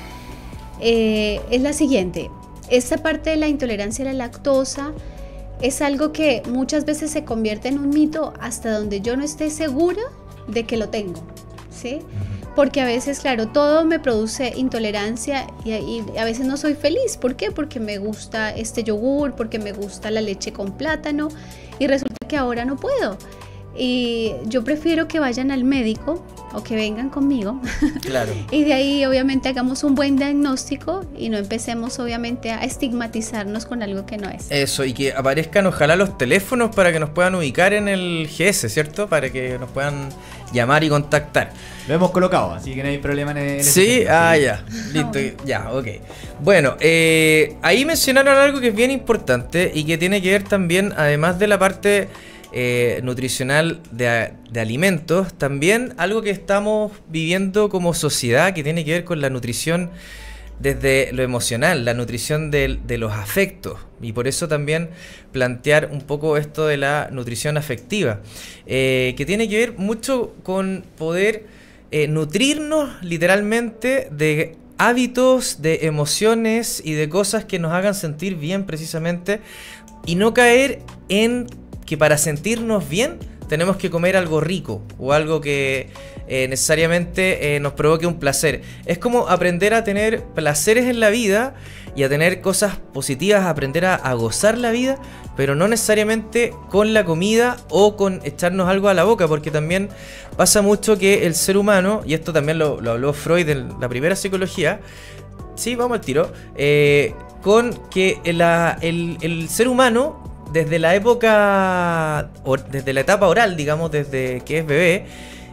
Speaker 2: es la siguiente. Esta parte de la intolerancia a la lactosa es algo que muchas veces se convierte en un mito hasta donde yo no esté segura de que lo tengo, ¿sí? Porque a veces, claro, todo me produce intolerancia y a veces no soy feliz. ¿Por qué? Porque me gusta este yogur, porque me gusta la leche con plátano y resulta que ahora no puedo. Y yo prefiero que vayan al médico o que vengan conmigo.
Speaker 1: Claro.
Speaker 2: Y de ahí obviamente hagamos un buen diagnóstico y no empecemos obviamente a estigmatizarnos con algo que no es.
Speaker 1: Eso, y que aparezcan ojalá los teléfonos para que nos puedan ubicar en el GS, ¿cierto? Para que nos puedan llamar y contactar.
Speaker 3: Lo hemos colocado, así que no hay problema en ese
Speaker 1: Sí,
Speaker 3: sentido.
Speaker 1: ya, listo, ya, ok. Bueno, ahí mencionaron algo que es bien importante y que tiene que ver también, además de la parte nutricional de alimentos, también algo que estamos viviendo como sociedad que tiene que ver con la nutrición desde lo emocional, la nutrición de los afectos, y por eso también plantear un poco esto de la nutrición afectiva, que tiene que ver mucho con poder nutrirnos literalmente de hábitos, de emociones y de cosas que nos hagan sentir bien precisamente, y no caer en que para sentirnos bien tenemos que comer algo rico o algo que necesariamente nos provoque un placer. Es como aprender a tener placeres en la vida y a tener cosas positivas, aprender a gozar la vida, pero no necesariamente con la comida o con echarnos algo a la boca, porque también pasa mucho que el ser humano, y esto también lo habló Freud en la primera psicología, sí, vamos al tiro, con que el ser humano desde la época, desde la etapa oral, digamos, desde que es bebé,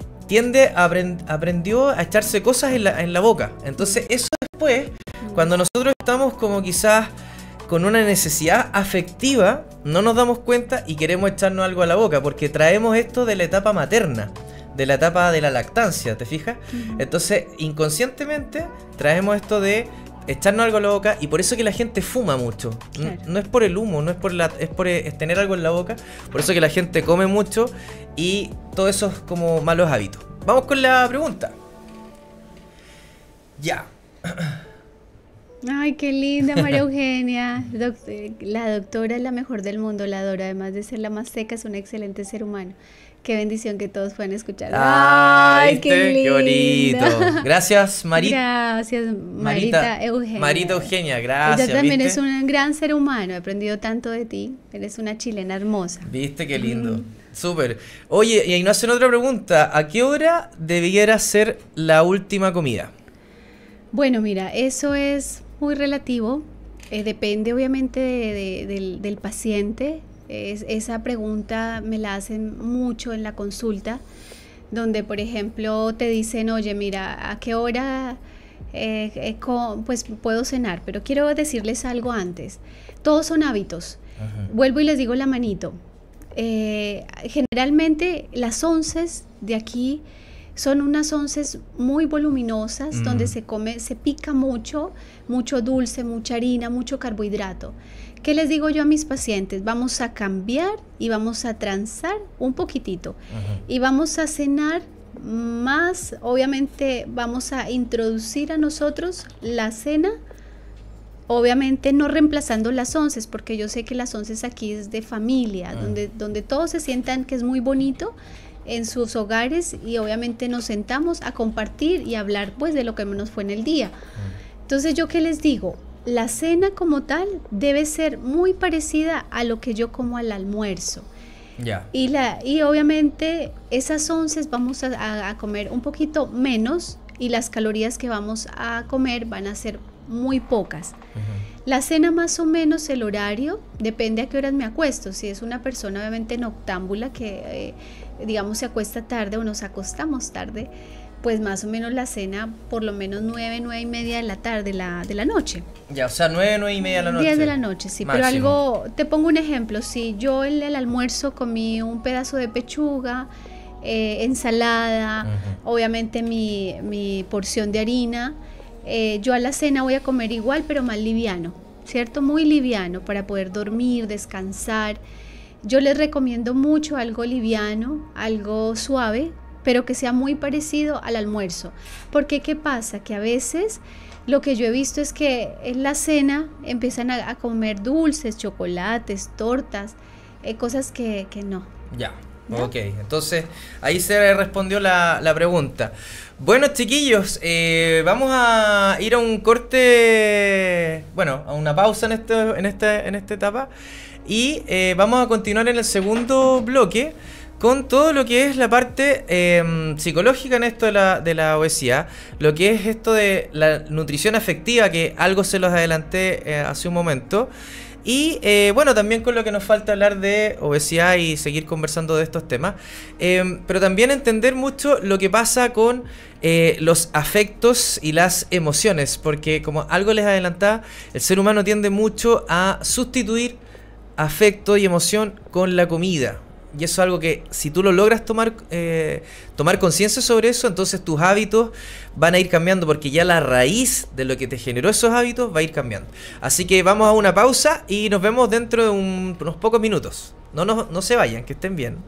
Speaker 1: aprendió a echarse cosas en la boca. Entonces eso después, cuando nosotros estamos como quizás con una necesidad afectiva no nos damos cuenta y queremos echarnos algo a la boca, porque traemos esto de la etapa materna, de la etapa de la lactancia, ¿te fijas? Entonces, inconscientemente traemos esto de echarnos algo a la boca, y por eso que la gente fuma mucho.
Speaker 2: Claro.
Speaker 1: No es por el humo, no es por es tener algo en la boca. Por eso que la gente come mucho y todo eso es como malos hábitos. Vamos con la pregunta. Ya.
Speaker 2: Ay, qué linda, María Eugenia. La doctora es la mejor del mundo, la adoro. Además de ser la más seca, es un excelente ser humano. Qué bendición que todos puedan escuchar. ¡Ay,
Speaker 1: ¿viste?
Speaker 2: qué
Speaker 1: Qué bonito! Gracias,
Speaker 2: Gracias, Marita Eugenia.
Speaker 1: Marita Eugenia, gracias.
Speaker 2: Ella también
Speaker 1: ¿viste?
Speaker 2: es un gran ser humano. He aprendido tanto de ti. Eres una chilena hermosa.
Speaker 1: ¿Viste? Qué lindo. Súper. Oye, y ahí nos hacen otra pregunta. ¿A qué hora debiera ser la última comida?
Speaker 2: Bueno, mira, eso es muy relativo. Depende obviamente del paciente. Esa pregunta me la hacen mucho en la consulta, donde por ejemplo te dicen, oye, mira, ¿a qué hora pues puedo cenar? Pero quiero decirles algo antes. Todos son hábitos.
Speaker 1: Ajá.
Speaker 2: Vuelvo y les digo la manito. Generalmente las onces de aquí son unas onces muy voluminosas, donde se pica mucho dulce, mucha harina, mucho carbohidrato. ¿Qué les digo yo a mis pacientes? Vamos a cambiar y vamos a transar un poquitito. Y vamos a cenar más, obviamente vamos a introducir a nosotros la cena, obviamente no reemplazando las onces, porque yo sé que las onces aquí es de familia, donde todos se sientan que es muy bonito en sus hogares, y obviamente nos sentamos a compartir y hablar pues de lo que nos fue en el día. Entonces, ¿yo qué les digo? La cena como tal debe ser muy parecida a lo que yo como al almuerzo.
Speaker 1: Ya.
Speaker 2: Y obviamente esas onces vamos a comer un poquito menos, y las calorías que vamos a comer van a ser muy pocas. La cena más o menos, el horario, depende a qué horas me acuesto. Si es una persona obviamente noctámbula que digamos se acuesta tarde o nos acostamos tarde, pues más o menos la cena por lo menos 9:30 de la tarde, de la noche.
Speaker 1: Ya, o sea, 9:30 de la noche.
Speaker 2: 10 de la noche, sí.
Speaker 1: Máximo.
Speaker 2: Pero algo, te pongo un ejemplo. Si yo el almuerzo comí un pedazo de pechuga, ensalada, obviamente mi porción de harina, yo a la cena voy a comer igual, pero más liviano, ¿cierto? Muy liviano, para poder dormir, descansar. Yo les recomiendo mucho algo liviano, algo suave, pero que sea muy parecido al almuerzo. Porque ¿qué pasa? Que a veces lo que yo he visto es que en la cena empiezan a comer dulces, chocolates, tortas, cosas que no.
Speaker 1: Ya.
Speaker 2: ¿Ya?
Speaker 1: Ok, entonces ahí se respondió la pregunta. Bueno, chiquillos, vamos a ir a un corte, bueno, a una pausa en esta etapa, y vamos a continuar en el segundo bloque con todo lo que es la parte psicológica en esto de la obesidad, lo que es esto de la nutrición afectiva, que algo se los adelanté hace un momento. Y bueno, también con lo que nos falta hablar de obesidad y seguir conversando de estos temas, pero también entender mucho lo que pasa con los afectos y las emociones, porque como algo les adelantaba, el ser humano tiende mucho a sustituir afecto y emoción con la comida. Y eso es algo que si tú lo logras tomar conciencia sobre eso, entonces tus hábitos van a ir cambiando, porque ya la raíz de lo que te generó esos hábitos va a ir cambiando. Así que vamos a una pausa y nos vemos dentro de unos pocos minutos. No se vayan, que estén bien.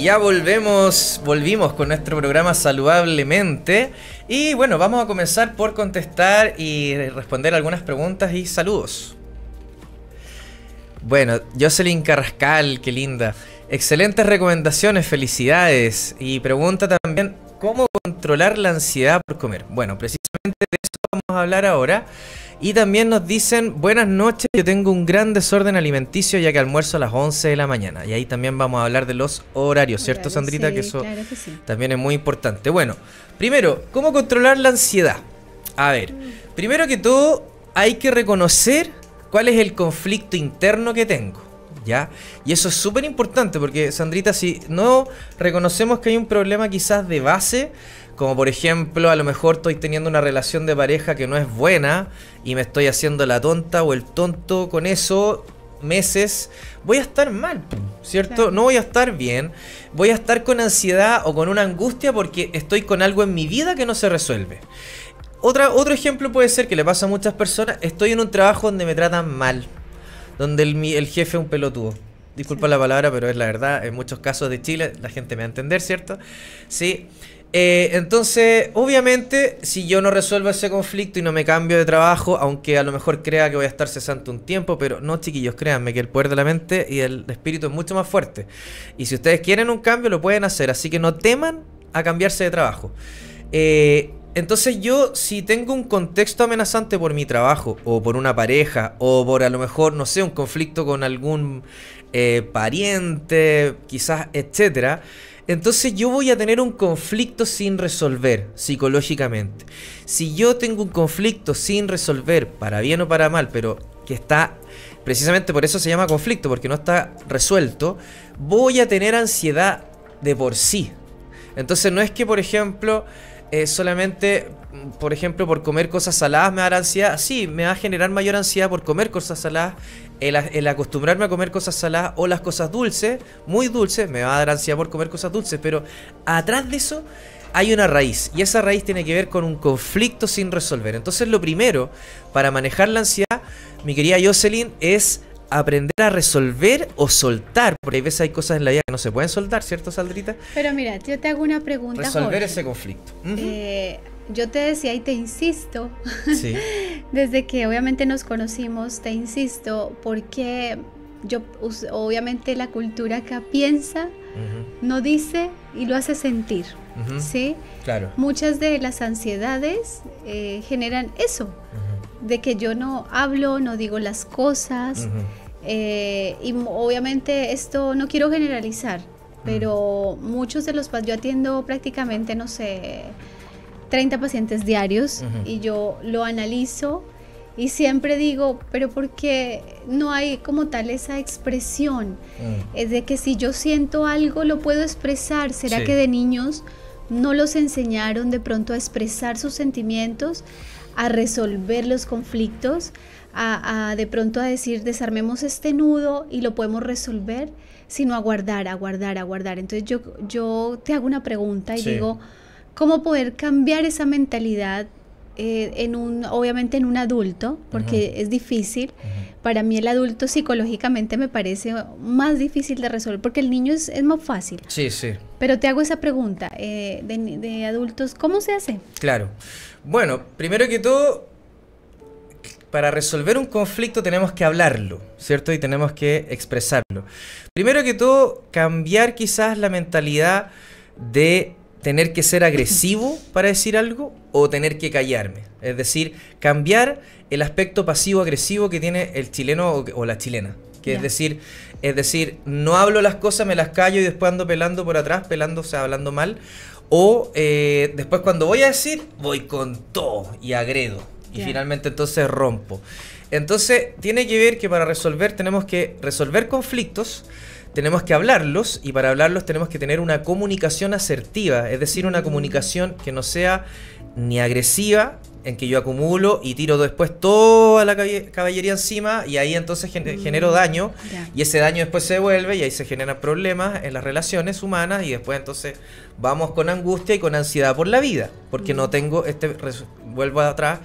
Speaker 1: ya volvimos con nuestro programa Saludablemente. Y bueno, vamos a comenzar por contestar y responder algunas preguntas y saludos. Bueno, Jocelyn Carrascal, qué linda. Excelentes recomendaciones, felicidades. Y pregunta también, ¿cómo controlar la ansiedad por comer? Bueno, precisamente de eso vamos a hablar ahora. Y también nos dicen, buenas noches, yo tengo un gran desorden alimenticio ya que almuerzo a las 11 de la mañana. Y ahí también vamos a hablar de los horarios, ¿cierto, Sandrita?
Speaker 2: Sí,
Speaker 1: que eso
Speaker 2: claro que sí.
Speaker 1: también es muy importante. Bueno, primero, ¿cómo controlar la ansiedad? A ver, primero que todo, hay que reconocer cuál es el conflicto interno que tengo, ¿ya? Y eso es súper importante porque, Sandrita, si no reconocemos que hay un problema quizás de base, como por ejemplo, a lo mejor estoy teniendo una relación de pareja que no es buena y me estoy haciendo la tonta o el tonto con eso meses, voy a estar mal, ¿cierto? Claro. No voy a estar bien, voy a estar con ansiedad o con una angustia porque estoy con algo en mi vida que no se resuelve. Otro ejemplo puede ser que le pasa a muchas personas, estoy en un trabajo donde me tratan mal, donde el jefe es un pelotudo. Disculpa la palabra, pero es la verdad, en muchos casos de Chile la gente me va a entender, ¿cierto? Sí. Entonces, obviamente, si yo no resuelvo ese conflicto y no me cambio de trabajo, aunque a lo mejor crea que voy a estar cesante un tiempo, pero no, chiquillos, créanme que el poder de la mente y el espíritu es mucho más fuerte. Y si ustedes quieren un cambio, lo pueden hacer, así que no teman a cambiarse de trabajo. Entonces yo, si tengo un contexto amenazante por mi trabajo, o por una pareja, o por a lo mejor, no sé, un conflicto con algún pariente, quizás, etcétera, entonces yo voy a tener un conflicto sin resolver psicológicamente. Si yo tengo un conflicto sin resolver, para bien o para mal, pero que está, precisamente por eso se llama conflicto, porque no está resuelto, voy a tener ansiedad de por sí. Entonces no es que, por ejemplo, solamente, por ejemplo, por comer cosas saladas me va a dar ansiedad. Sí, me va a generar mayor ansiedad por comer cosas saladas. El acostumbrarme a comer cosas saladas o las cosas dulces, muy dulces, me va a dar ansiedad por comer cosas dulces. Pero atrás de eso hay una raíz. Y esa raíz tiene que ver con un conflicto sin resolver. Entonces lo primero para manejar la ansiedad, mi querida Jocelyn, es aprender a resolver o soltar, porque a veces hay cosas en la vida que no se pueden soltar, ¿cierto, Sandrita?
Speaker 2: Pero mira, yo te hago una pregunta,
Speaker 1: resolver
Speaker 2: Jorge.
Speaker 1: Ese conflicto.
Speaker 2: Yo te decía y te insisto,
Speaker 1: sí.
Speaker 2: Desde que obviamente nos conocimos, te insisto, porque yo, obviamente la cultura acá piensa, no dice y lo hace sentir, ¿sí? Claro. Muchas de las ansiedades generan eso. De que yo no hablo, no digo las cosas, y obviamente esto no quiero generalizar, pero muchos de los yo atiendo prácticamente, no sé, 30 pacientes diarios, y yo lo analizo y siempre digo, pero ¿por qué no hay como tal esa expresión? Es de que si yo siento algo lo puedo expresar. ¿Será que de niños no los enseñaron de pronto a expresar sus sentimientos, a resolver los conflictos, a de pronto a decir, desarmemos este nudo y lo podemos resolver, sino a guardar? Entonces yo te hago una pregunta y digo, ¿cómo poder cambiar esa mentalidad obviamente en un adulto? Porque es difícil. Para mí el adulto psicológicamente me parece más difícil de resolver, porque el niño es más fácil. Sí. Pero te hago esa pregunta, de adultos, ¿cómo se hace?
Speaker 1: Claro. Bueno, primero que todo, para resolver un conflicto tenemos que hablarlo, ¿cierto? Y tenemos que expresarlo. Primero que todo, cambiar quizás la mentalidad de tener que ser agresivo para decir algo o tener que callarme. Es decir, cambiar el aspecto pasivo-agresivo que tiene el chileno o la chilena. Que es decir, no hablo las cosas, me las callo y después ando pelando por atrás, o sea, hablando mal. O después cuando voy a decir, voy con todo y agredo. Y finalmente entonces rompo. Entonces tiene que ver que para resolver tenemos que resolver conflictos, tenemos que hablarlos, y para hablarlos tenemos que tener una comunicación asertiva, es decir, una comunicación que no sea ni agresiva, en que yo acumulo y tiro después toda la caballería encima, y ahí entonces genero daño, y ese daño después se devuelve y ahí se generan problemas en las relaciones humanas, y después entonces vamos con angustia y con ansiedad por la vida, porque no tengo vuelvo atrás,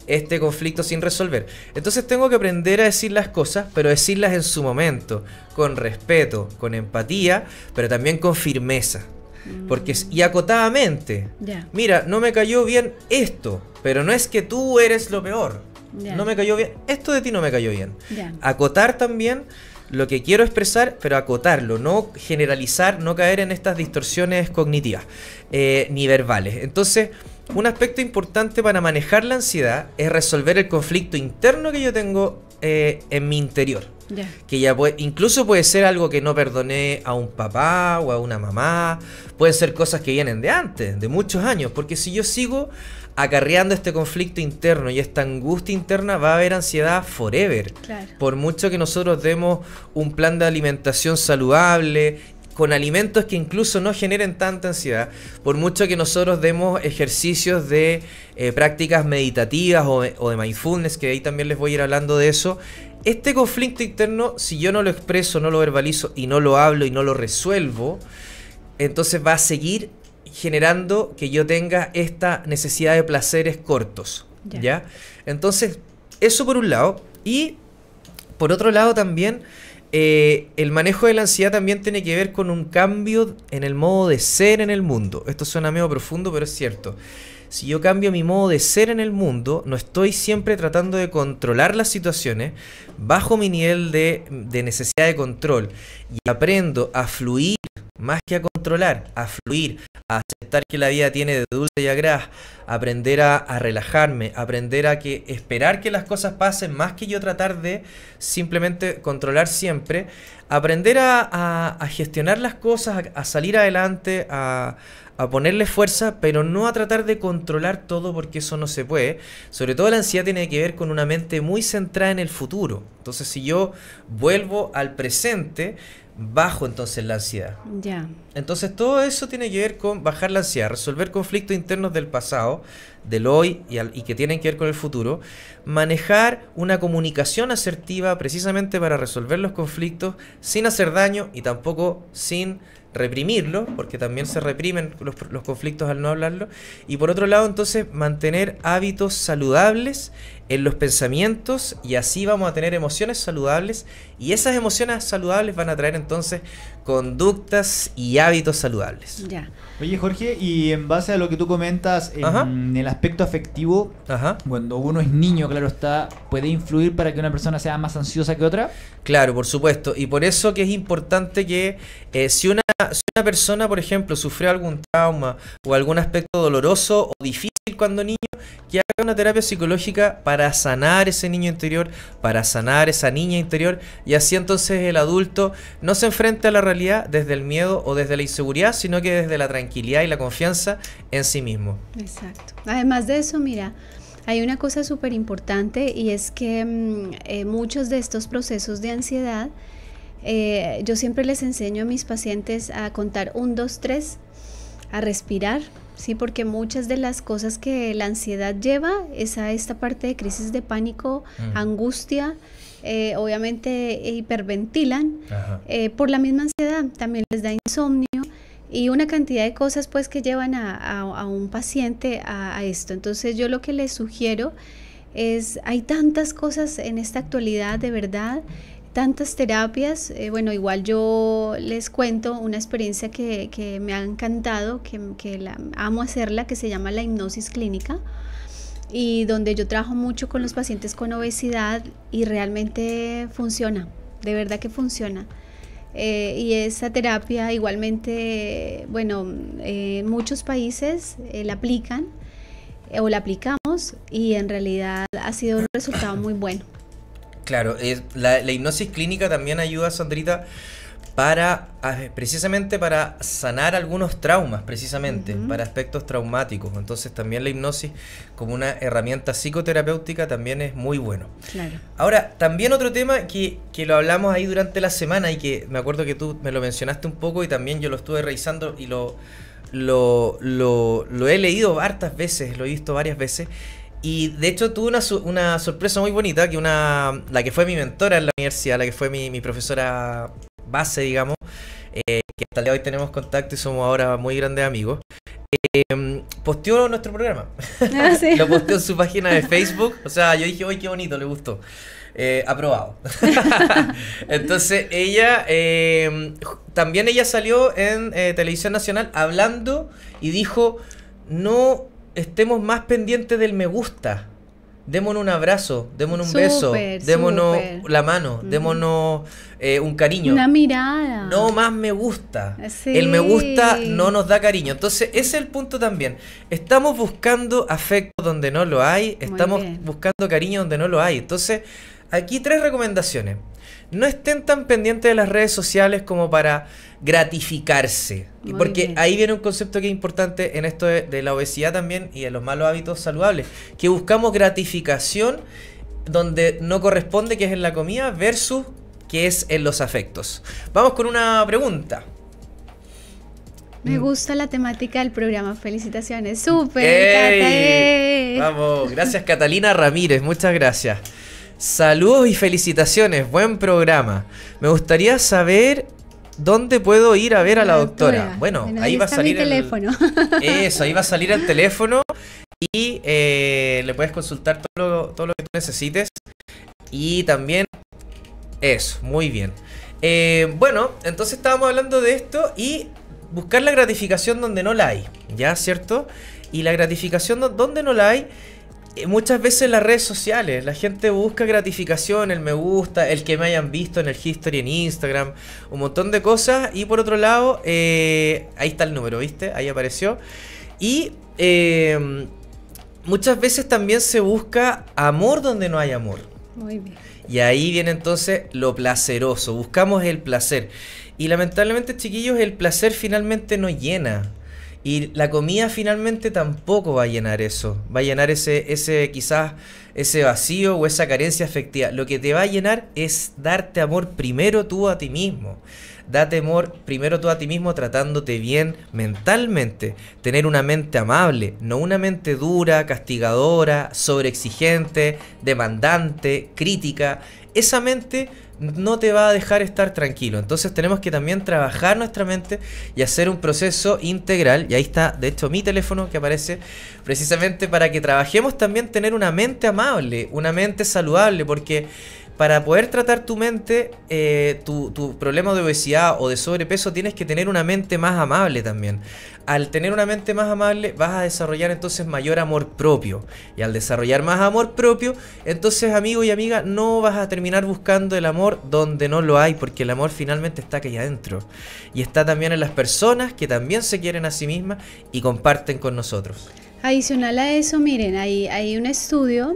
Speaker 1: este conflicto sin resolver. Entonces tengo que aprender a decir las cosas, pero decirlas en su momento, con respeto, con empatía, pero también con firmeza. Porque, y acotadamente.
Speaker 2: Ya.
Speaker 1: Mira, no me cayó bien esto, pero no es que tú eres lo peor.
Speaker 2: Ya.
Speaker 1: No me cayó bien, esto de ti no me cayó bien.
Speaker 2: Ya.
Speaker 1: Acotar también lo que quiero expresar, pero acotarlo, no generalizar, no caer en estas distorsiones cognitivas ni verbales. Entonces, un aspecto importante para manejar la ansiedad es resolver el conflicto interno que yo tengo en mi interior.
Speaker 2: Ya.
Speaker 1: Que ya incluso puede ser algo que no perdoné a un papá o a una mamá, pueden ser cosas que vienen de antes, de muchos años, porque si yo sigo acarreando este conflicto interno y esta angustia interna, va a haber ansiedad forever.
Speaker 2: Claro.
Speaker 1: Por mucho que nosotros demos un plan de alimentación saludable, con alimentos que incluso no generen tanta ansiedad, por mucho que nosotros demos ejercicios de prácticas meditativas o de mindfulness, que ahí también les voy a ir hablando de eso, este conflicto interno, si yo no lo expreso, no lo verbalizo y no lo hablo y no lo resuelvo, entonces va a seguir generando que yo tenga esta necesidad de placeres cortos, ¿ya? Entonces, eso por un lado. Y por otro lado también, el manejo de la ansiedad también tiene que ver con un cambio en el modo de ser en el mundo. Esto suena medio profundo, pero es cierto. Si yo cambio mi modo de ser en el mundo, no estoy siempre tratando de controlar las situaciones, bajo mi nivel de necesidad de control y aprendo a fluir más que a controlar, a fluir, a aceptar que la vida tiene de dulce y a gras, aprender a relajarme, aprender a esperar que las cosas pasen más que yo tratar de simplemente controlar siempre, aprender a gestionar las cosas, a salir adelante, a ponerle fuerza, pero no a tratar de controlar todo, porque eso no se puede. Sobre todo la ansiedad tiene que ver con una mente muy centrada en el futuro. Entonces, si yo vuelvo al presente, bajo entonces la ansiedad.
Speaker 2: Ya.
Speaker 1: Entonces todo eso tiene que ver con bajar la ansiedad, resolver conflictos internos del pasado, del hoy y que tienen que ver con el futuro, manejar una comunicación asertiva precisamente para resolver los conflictos sin hacer daño y tampoco sin reprimirlo, porque también se reprimen los conflictos al no hablarlo. Y por otro lado, entonces, mantener hábitos saludables en los pensamientos, y así vamos a tener emociones saludables, y esas emociones saludables van a traer entonces conductas y hábitos saludables.
Speaker 2: Ya.
Speaker 3: Oye, Jorge, y en base a lo que tú comentas en el aspecto afectivo, cuando uno es niño, claro está, ¿puede influir para que una persona sea más ansiosa que otra?
Speaker 1: Claro, por supuesto, y por eso que es importante que si una persona, por ejemplo, sufrió algún trauma o algún aspecto doloroso o difícil cuando niño, que haga una terapia psicológica para sanar ese niño interior, para sanar esa niña interior, y así entonces el adulto no se enfrente a la realidad desde el miedo o desde la inseguridad, sino que desde la tranquilidad y la confianza en sí mismo.
Speaker 2: Exacto. Además de eso, mira, hay una cosa súper importante, y es que muchos de estos procesos de ansiedad, yo siempre les enseño a mis pacientes a contar 1, 2, 3, a respirar, ¿sí? Porque muchas de las cosas que la ansiedad lleva es a esta parte de crisis de pánico, angustia, obviamente hiperventilan por la misma ansiedad, también les da insomnio y una cantidad de cosas pues que llevan a un paciente a esto. Entonces yo lo que les sugiero es, hay tantas cosas en esta actualidad, de verdad, tantas terapias. Bueno, igual yo les cuento una experiencia que me ha encantado, que amo hacerla, que se llama la hipnosis clínica, y donde yo trabajo mucho con los pacientes con obesidad y realmente funciona, de verdad que funciona. Y esa terapia igualmente, bueno, en muchos países la aplican o la aplicamos, y en realidad ha sido un resultado muy bueno.
Speaker 1: Claro, la hipnosis clínica también ayuda, Sandrita, precisamente para sanar algunos traumas, precisamente, para aspectos traumáticos. Entonces también la hipnosis como una herramienta psicoterapéutica también es muy bueno.
Speaker 2: Claro.
Speaker 1: Ahora, también otro tema que lo hablamos ahí durante la semana, y que me acuerdo que tú me lo mencionaste un poco, y también yo lo estuve revisando y lo he leído hartas veces, lo he visto varias veces. Y de hecho tuve una sorpresa muy bonita, que la que fue mi mentora en la universidad, la que fue mi profesora base, digamos, que hasta el día de hoy tenemos contacto y somos ahora muy grandes amigos, posteó nuestro programa.
Speaker 2: ¿Sí?
Speaker 1: Lo posteó en su página de Facebook. O sea, yo dije, ¡ay, qué bonito! Le gustó. Aprobado. Entonces ella también ella salió en Televisión Nacional hablando y dijo: no estemos más pendientes del me gusta, démonos un abrazo, démonos un beso, démonos la mano, démonos un cariño,
Speaker 2: una mirada,
Speaker 1: no más me gusta.
Speaker 2: Sí.
Speaker 1: El me gusta no nos da cariño. Entonces ese es el punto también. Estamos buscando afecto donde no lo hay, estamos buscando cariño donde no lo hay. Entonces aquí 3 recomendaciones. No estén tan pendientes de las redes sociales como para gratificarse. Porque ahí viene un concepto que es importante en esto de la obesidad también y de los malos hábitos saludables. Que buscamos gratificación donde no corresponde, que es en la comida, versus que es en los afectos. Vamos con una pregunta.
Speaker 2: Me gusta la temática del programa. Felicitaciones. ¡Súper!
Speaker 1: Vamos, gracias Catalina Ramírez. Muchas gracias. Saludos y felicitaciones, buen programa. Me gustaría saber dónde puedo ir a ver a la doctora. Bueno, ahí va a salir
Speaker 2: mi teléfono.
Speaker 1: Eso, ahí va a salir el teléfono y le puedes consultar todo lo que tú necesites. Y también eso, muy bien. Bueno, entonces estábamos hablando de esto y buscar la gratificación donde no la hay, ¿ya? ¿Cierto? Y la gratificación donde no la hay, muchas veces en las redes sociales la gente busca gratificación, el me gusta, el que me hayan visto en el history en Instagram, un montón de cosas. Y por otro lado, ahí está el número, ¿viste? Ahí apareció. Y muchas veces también se busca amor donde no hay amor.
Speaker 2: Muy bien.
Speaker 1: Y ahí viene entonces lo placeroso, buscamos el placer. Y lamentablemente, chiquillos, el placer finalmente no llena. Y la comida finalmente tampoco va a llenar eso. Va a llenar quizás ese vacío o esa carencia afectiva. Lo que te va a llenar es darte amor primero tú a ti mismo. Date amor primero tú a ti mismo tratándote bien mentalmente. Tener una mente amable, no una mente dura, castigadora, sobreexigente, demandante, crítica. Esa mente no te va a dejar estar tranquilo. Entonces tenemos que también trabajar nuestra mente y hacer un proceso integral. Y ahí está, de hecho, mi teléfono que aparece precisamente para que trabajemos también tener una mente amable, una mente saludable, porque para poder tratar tu mente, tu problema de obesidad o de sobrepeso, tienes que tener una mente más amable también. Al tener una mente más amable, vas a desarrollar entonces mayor amor propio. Y al desarrollar más amor propio, entonces, amigo y amiga, no vas a terminar buscando el amor donde no lo hay, porque el amor finalmente está aquí adentro. Y está también en las personas que también se quieren a sí mismas y comparten con nosotros.
Speaker 2: Adicional a eso, miren, hay un estudio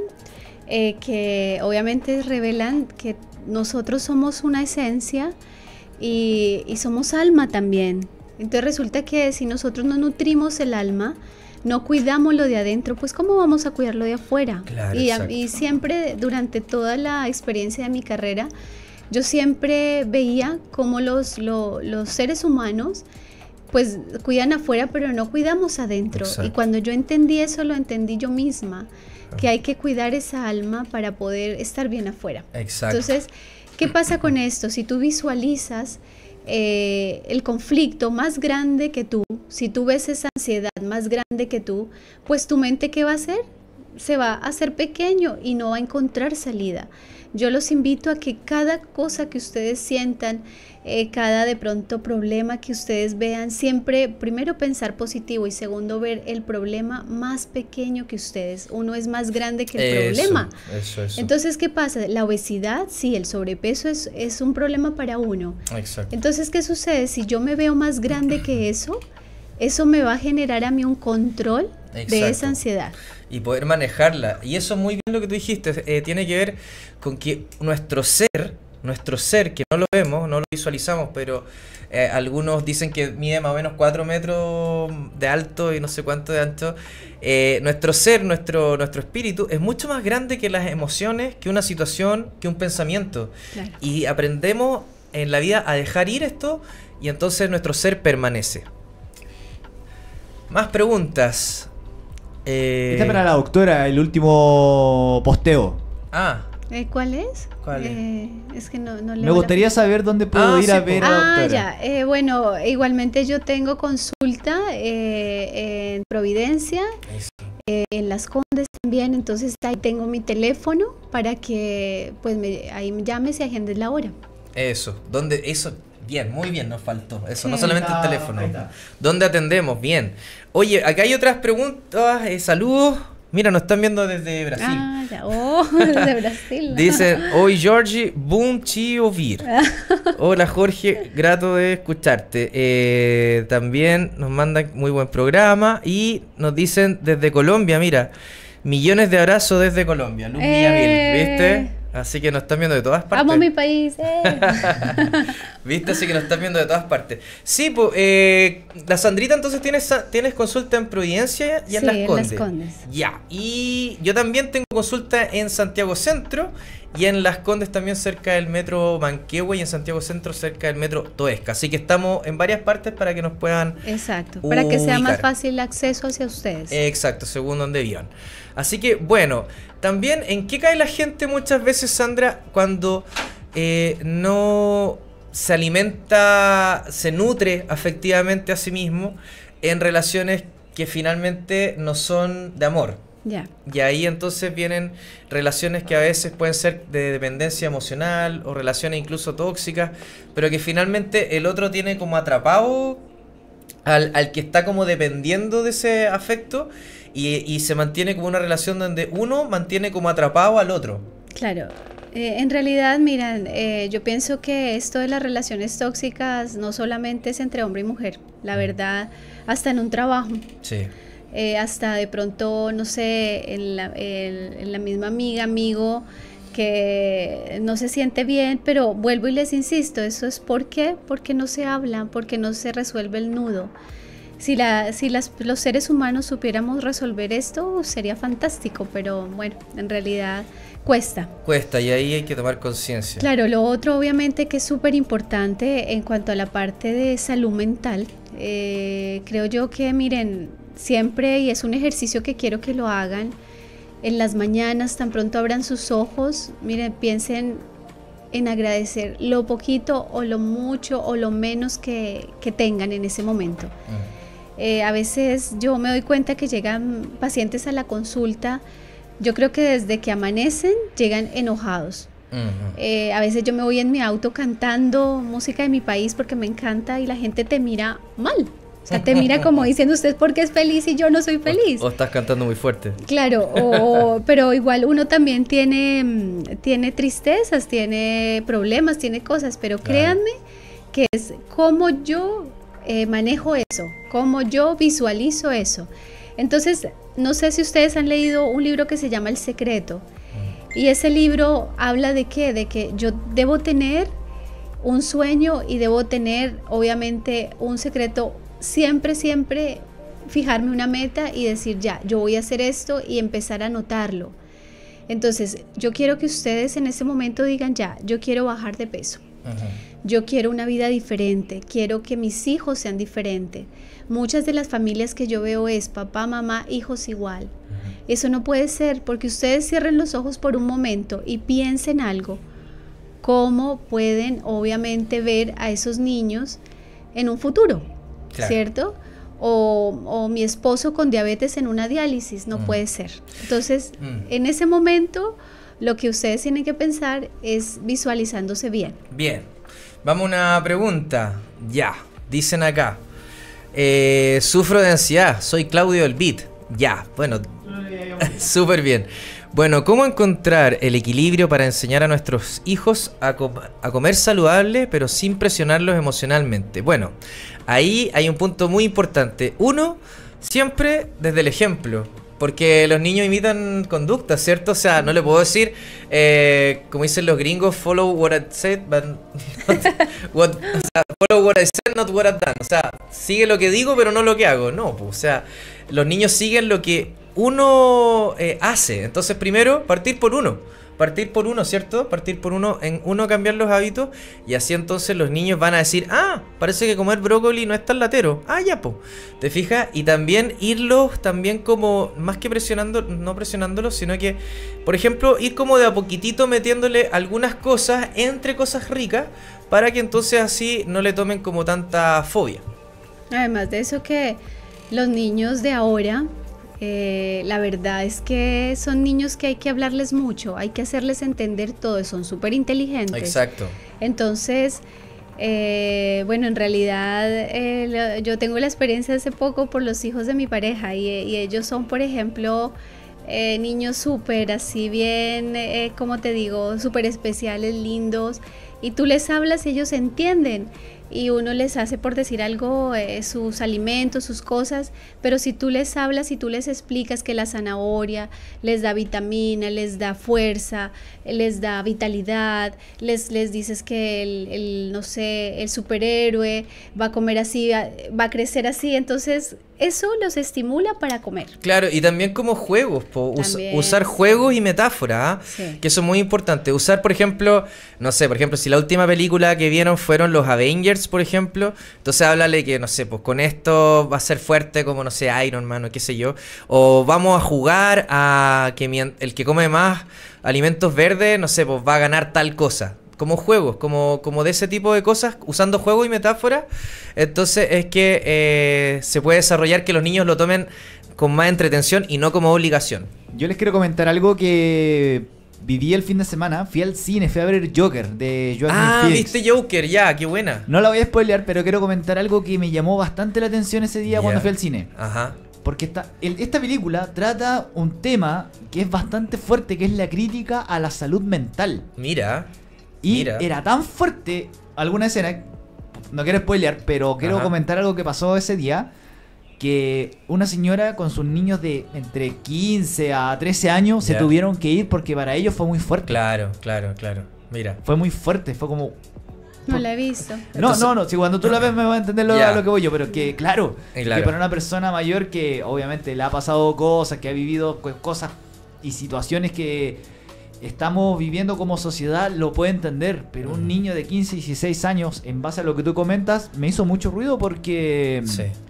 Speaker 2: que obviamente revelan que nosotros somos una esencia y somos alma también. Entonces resulta que si nosotros no nutrimos el alma, no cuidamos lo de adentro, pues ¿cómo vamos a cuidar lo de afuera?
Speaker 1: Claro,
Speaker 2: y siempre durante toda la experiencia de mi carrera, yo siempre veía cómo los seres humanos pues cuidan afuera, pero no cuidamos adentro. Exacto. Y cuando yo entendí eso, lo entendí yo misma, que hay que cuidar esa alma para poder estar bien afuera.
Speaker 1: Exacto.
Speaker 2: Entonces, ¿qué pasa con esto? Si tú visualizas el conflicto más grande que tú, si tú ves esa ansiedad más grande que tú, pues tu mente, ¿qué va a hacer? Se va a hacer pequeño y no va a encontrar salida. Yo los invito a que cada cosa que ustedes sientan, cada de pronto problema que ustedes vean, siempre primero pensar positivo y segundo ver el problema más pequeño que ustedes. Uno es más grande que el problema.
Speaker 1: Eso.
Speaker 2: Entonces, ¿qué pasa? La obesidad, sí, el sobrepeso es un problema para uno.
Speaker 1: Exacto.
Speaker 2: Entonces, ¿qué sucede? Si yo me veo más grande que eso me va a generar a mí un control de esa ansiedad.
Speaker 1: Y poder manejarla. Y eso es muy bien lo que tú dijiste. Tiene que ver con que nuestro ser, que no lo vemos, no lo visualizamos, pero algunos dicen que mide más o menos 4 metros de alto y no sé cuánto de ancho. Nuestro ser, nuestro espíritu es mucho más grande que las emociones, que una situación, que un pensamiento. Claro. Y aprendemos en la vida a dejar ir esto y entonces nuestro ser permanece. Más preguntas.
Speaker 3: Está para la doctora el último posteo.
Speaker 2: ¿Cuál es?
Speaker 1: ¿Cuál es?
Speaker 2: Es que no
Speaker 3: Me gustaría saber dónde puedo ir a ver a la doctora.
Speaker 2: Ya. Bueno, igualmente yo tengo consulta en Providencia, en Las Condes también, entonces ahí tengo mi teléfono para que pues ahí me llames y agendes la hora.
Speaker 1: Eso, bien, muy bien, nos faltó. Eso, no solamente el teléfono. ¿Dónde atendemos? Bien. Oye, acá hay otras preguntas, saludos. Mira, nos están viendo desde Brasil.
Speaker 2: Ya. Desde Brasil.
Speaker 1: Dicen, hoy Georgie, boom chi ovir. Hola Jorge, grato de escucharte. También nos mandan muy buen programa y nos dicen desde Colombia, mira, millones de abrazos desde Colombia. Luz Villamil, ¿viste? Así que nos están viendo de todas partes.
Speaker 2: ¡Amo mi país!
Speaker 1: ¿Viste? Así que nos están viendo de todas partes. Sí, pues, la Sandrita entonces tienes consulta en Providencia y en Las Condes.
Speaker 2: En Las Condes.
Speaker 1: Ya, y yo también tengo consulta en Santiago Centro y en Las Condes también cerca del metro Manquehue y en Santiago Centro cerca del metro Toesca. Así que estamos en varias partes para que nos puedan
Speaker 2: para que sea más fácil el acceso hacia ustedes.
Speaker 1: Exacto, según donde vivan. Así que, bueno, también, ¿en qué cae la gente muchas veces, Sandra, cuando no se alimenta, se nutre afectivamente a sí mismo en relaciones que finalmente no son de amor?
Speaker 2: Ya.
Speaker 1: Y ahí entonces vienen relaciones que a veces pueden ser de dependencia emocional o relaciones incluso tóxicas, pero que finalmente el otro tiene como atrapado al que está como dependiendo de ese afecto. Y se mantiene como una relación donde uno mantiene como atrapado al otro.
Speaker 2: Claro. En realidad, miran, yo pienso que esto de las relaciones tóxicas no solamente es entre hombre y mujer. La verdad, hasta en un trabajo.
Speaker 1: Sí.
Speaker 2: Hasta de pronto, no sé, en la misma amigo que no se siente bien, pero vuelvo y les insisto, eso es porque no se hablan, porque no se resuelve el nudo. Si los seres humanos supiéramos resolver esto, sería fantástico, pero bueno, en realidad cuesta.
Speaker 1: Cuesta, y ahí hay que tomar conciencia.
Speaker 2: Claro, lo otro obviamente que es súper importante en cuanto a la parte de salud mental, creo yo que miren, siempre, y es un ejercicio que quiero que lo hagan, en las mañanas, tan pronto abran sus ojos, miren, piensen en agradecer lo poquito o lo mucho o lo menos que tengan en ese momento. A veces yo me doy cuenta que llegan pacientes a la consulta, yo creo que desde que amanecen llegan enojados. A veces yo me voy en mi auto cantando música de mi país porque me encanta y la gente te mira mal. O sea, te mira como diciendo, usted porque es feliz y yo no soy feliz.
Speaker 1: O estás cantando muy fuerte.
Speaker 2: Claro, pero igual uno también tiene tristezas, tiene problemas, tiene cosas, pero créanme que es como yo manejo eso, cómo yo visualizo eso. Entonces, no sé si ustedes han leído un libro que se llama El Secreto. Y ese libro habla de qué, de que yo debo tener un sueño y debo tener, obviamente, un secreto. Siempre fijarme una meta y decir, ya, yo voy a hacer esto y empezar a anotarlo. Entonces, yo quiero que ustedes en ese momento digan, ya, yo quiero bajar de peso. Yo quiero una vida diferente, quiero que mis hijos sean diferentes. Muchas de las familias que yo veo es papá, mamá, hijos igual. Eso no puede ser, porque ustedes cierren los ojos por un momento y piensen algo. ¿Cómo pueden obviamente ver a esos niños en un futuro? Claro. ¿Cierto? O mi esposo con diabetes en una diálisis, no puede ser. Entonces, en ese momento, lo que ustedes tienen que pensar es visualizándose bien.
Speaker 1: Bien. Vamos a una pregunta. Ya, dicen acá. Sufro de ansiedad, soy Claudio del Beat. Ya, bueno, súper bien. Bueno, ¿cómo encontrar el equilibrio para enseñar a nuestros hijos a comer saludable, pero sin presionarlos emocionalmente? Bueno, ahí hay un punto muy importante. Uno, siempre desde el ejemplo, porque los niños imitan conductas, ¿cierto? O sea, no le puedo decir, como dicen los gringos, follow what I said, but follow what I said, not what I've done. O sea, sigue lo que digo, pero no lo que hago. No, pues, o sea, los niños siguen lo que uno hace. Entonces, primero, partir por uno. partir por uno, ¿cierto? Partir por uno, en uno cambiar los hábitos, y así entonces los niños van a decir, ah, parece que comer brócoli no es tan latero. Ah, ya, po. ¿Te fijas? Y también irlos, también como, más que presionando, no presionándolos, sino que, por ejemplo, ir como de a poquitito metiéndole algunas cosas entre cosas ricas, para que entonces así no le tomen como tanta fobia.
Speaker 2: Además de eso, que los niños de ahora, la verdad es que son niños que hay que hablarles mucho, hay que hacerles entender todo, son súper inteligentes.
Speaker 1: Exacto.
Speaker 2: Entonces, bueno, en realidad yo tengo la experiencia hace poco por los hijos de mi pareja, y ellos son, por ejemplo, niños súper así bien, como te digo, súper especiales, lindos, y tú les hablas y ellos entienden. Y uno les hace, por decir algo, sus alimentos, sus cosas, pero si tú les hablas y tú les explicas que la zanahoria les da vitamina, les da fuerza, les da vitalidad, les dices que no sé, el superhéroe va a comer así, va a crecer así, entonces eso los estimula para comer.
Speaker 1: Claro, y también como juegos, usar juegos y metáforas, sí. Que eso es muy importante. Usar, por ejemplo, no sé, por ejemplo, si la última película que vieron fueron los Avengers, por ejemplo, entonces háblale que, no sé, pues con esto va a ser fuerte como, no sé, Iron Man o qué sé yo, o vamos a jugar a que el que come más alimentos verdes, no sé, pues va a ganar tal cosa. Como juegos, como de ese tipo de cosas, usando juegos y metáforas, entonces es que se puede desarrollar que los niños lo tomen con más entretención y no como obligación.
Speaker 3: Yo les quiero comentar algo que viví el fin de semana. Fui al cine, fui a ver Joker de Joaquin Phoenix.
Speaker 1: ¿Viste Joker? Ya, qué buena.
Speaker 3: No la voy a spoilear, pero quiero comentar algo que me llamó bastante la atención ese día cuando fui al cine.
Speaker 1: Ajá.
Speaker 3: Porque esta película trata un tema que es bastante fuerte, que es la crítica a la salud mental.
Speaker 1: Mira.
Speaker 3: Era tan fuerte alguna escena, no quiero spoilear, pero quiero comentar algo que pasó ese día, que una señora con sus niños de entre 15 a 13 años se tuvieron que ir porque para ellos fue muy fuerte.
Speaker 1: Claro. Mira.
Speaker 3: Fue muy fuerte, fue como...
Speaker 2: No la he visto.
Speaker 3: No, si cuando tú la ves me vas a entender lo que voy yo, pero que claro, que para una persona mayor que obviamente le ha pasado cosas, que ha vivido cosas y situaciones que estamos viviendo como sociedad, lo puede entender, pero un niño de 15, 16 años, en base a lo que tú comentas, me hizo mucho ruido porque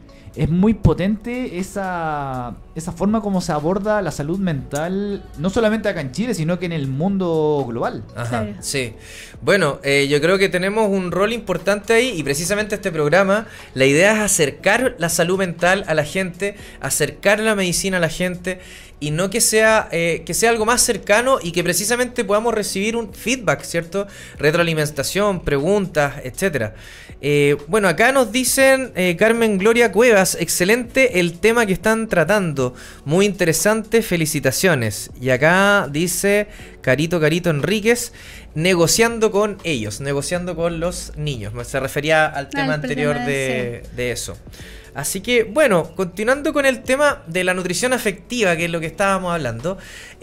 Speaker 3: es muy potente esa forma como se aborda la salud mental, no solamente acá en Chile, sino que en el mundo global.
Speaker 1: Ajá,
Speaker 2: claro.
Speaker 1: Sí. Bueno, yo creo que tenemos un rol importante ahí, y precisamente este programa, la idea es acercar la salud mental a la gente, acercar la medicina a la gente, y no que sea algo más cercano, y que precisamente podamos recibir un feedback, ¿cierto? Retroalimentación, preguntas, etcétera. Bueno, acá nos dicen Carmen Gloria Cuevas, excelente el tema que están tratando, muy interesante, felicitaciones. Y acá dice Carito Enríquez, negociando con ellos, negociando con los niños. Se refería al tema anterior de eso. Así que, bueno, continuando con el tema de la nutrición afectiva, que es lo que estábamos hablando,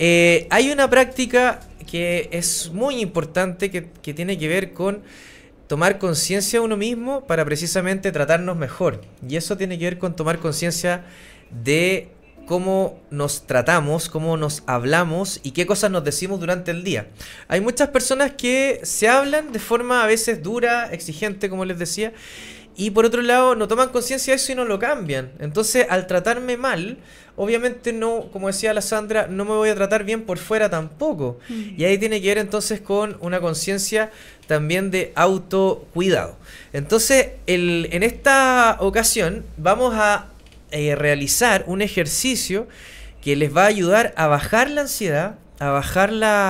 Speaker 1: hay una práctica que es muy importante, que tiene que ver con tomar conciencia de uno mismo para precisamente tratarnos mejor. Y eso tiene que ver con tomar conciencia de cómo nos tratamos, cómo nos hablamos y qué cosas nos decimos durante el día. Hay muchas personas que se hablan de forma a veces dura, exigente, como les decía, y por otro lado no toman conciencia de eso y no lo cambian. Entonces, al tratarme mal, obviamente no, como decía la Sandra, no me voy a tratar bien por fuera tampoco. Y ahí tiene que ver entonces con una conciencia también de autocuidado. Entonces, en esta ocasión vamos a realizar un ejercicio que les va a ayudar a bajar la ansiedad, a bajar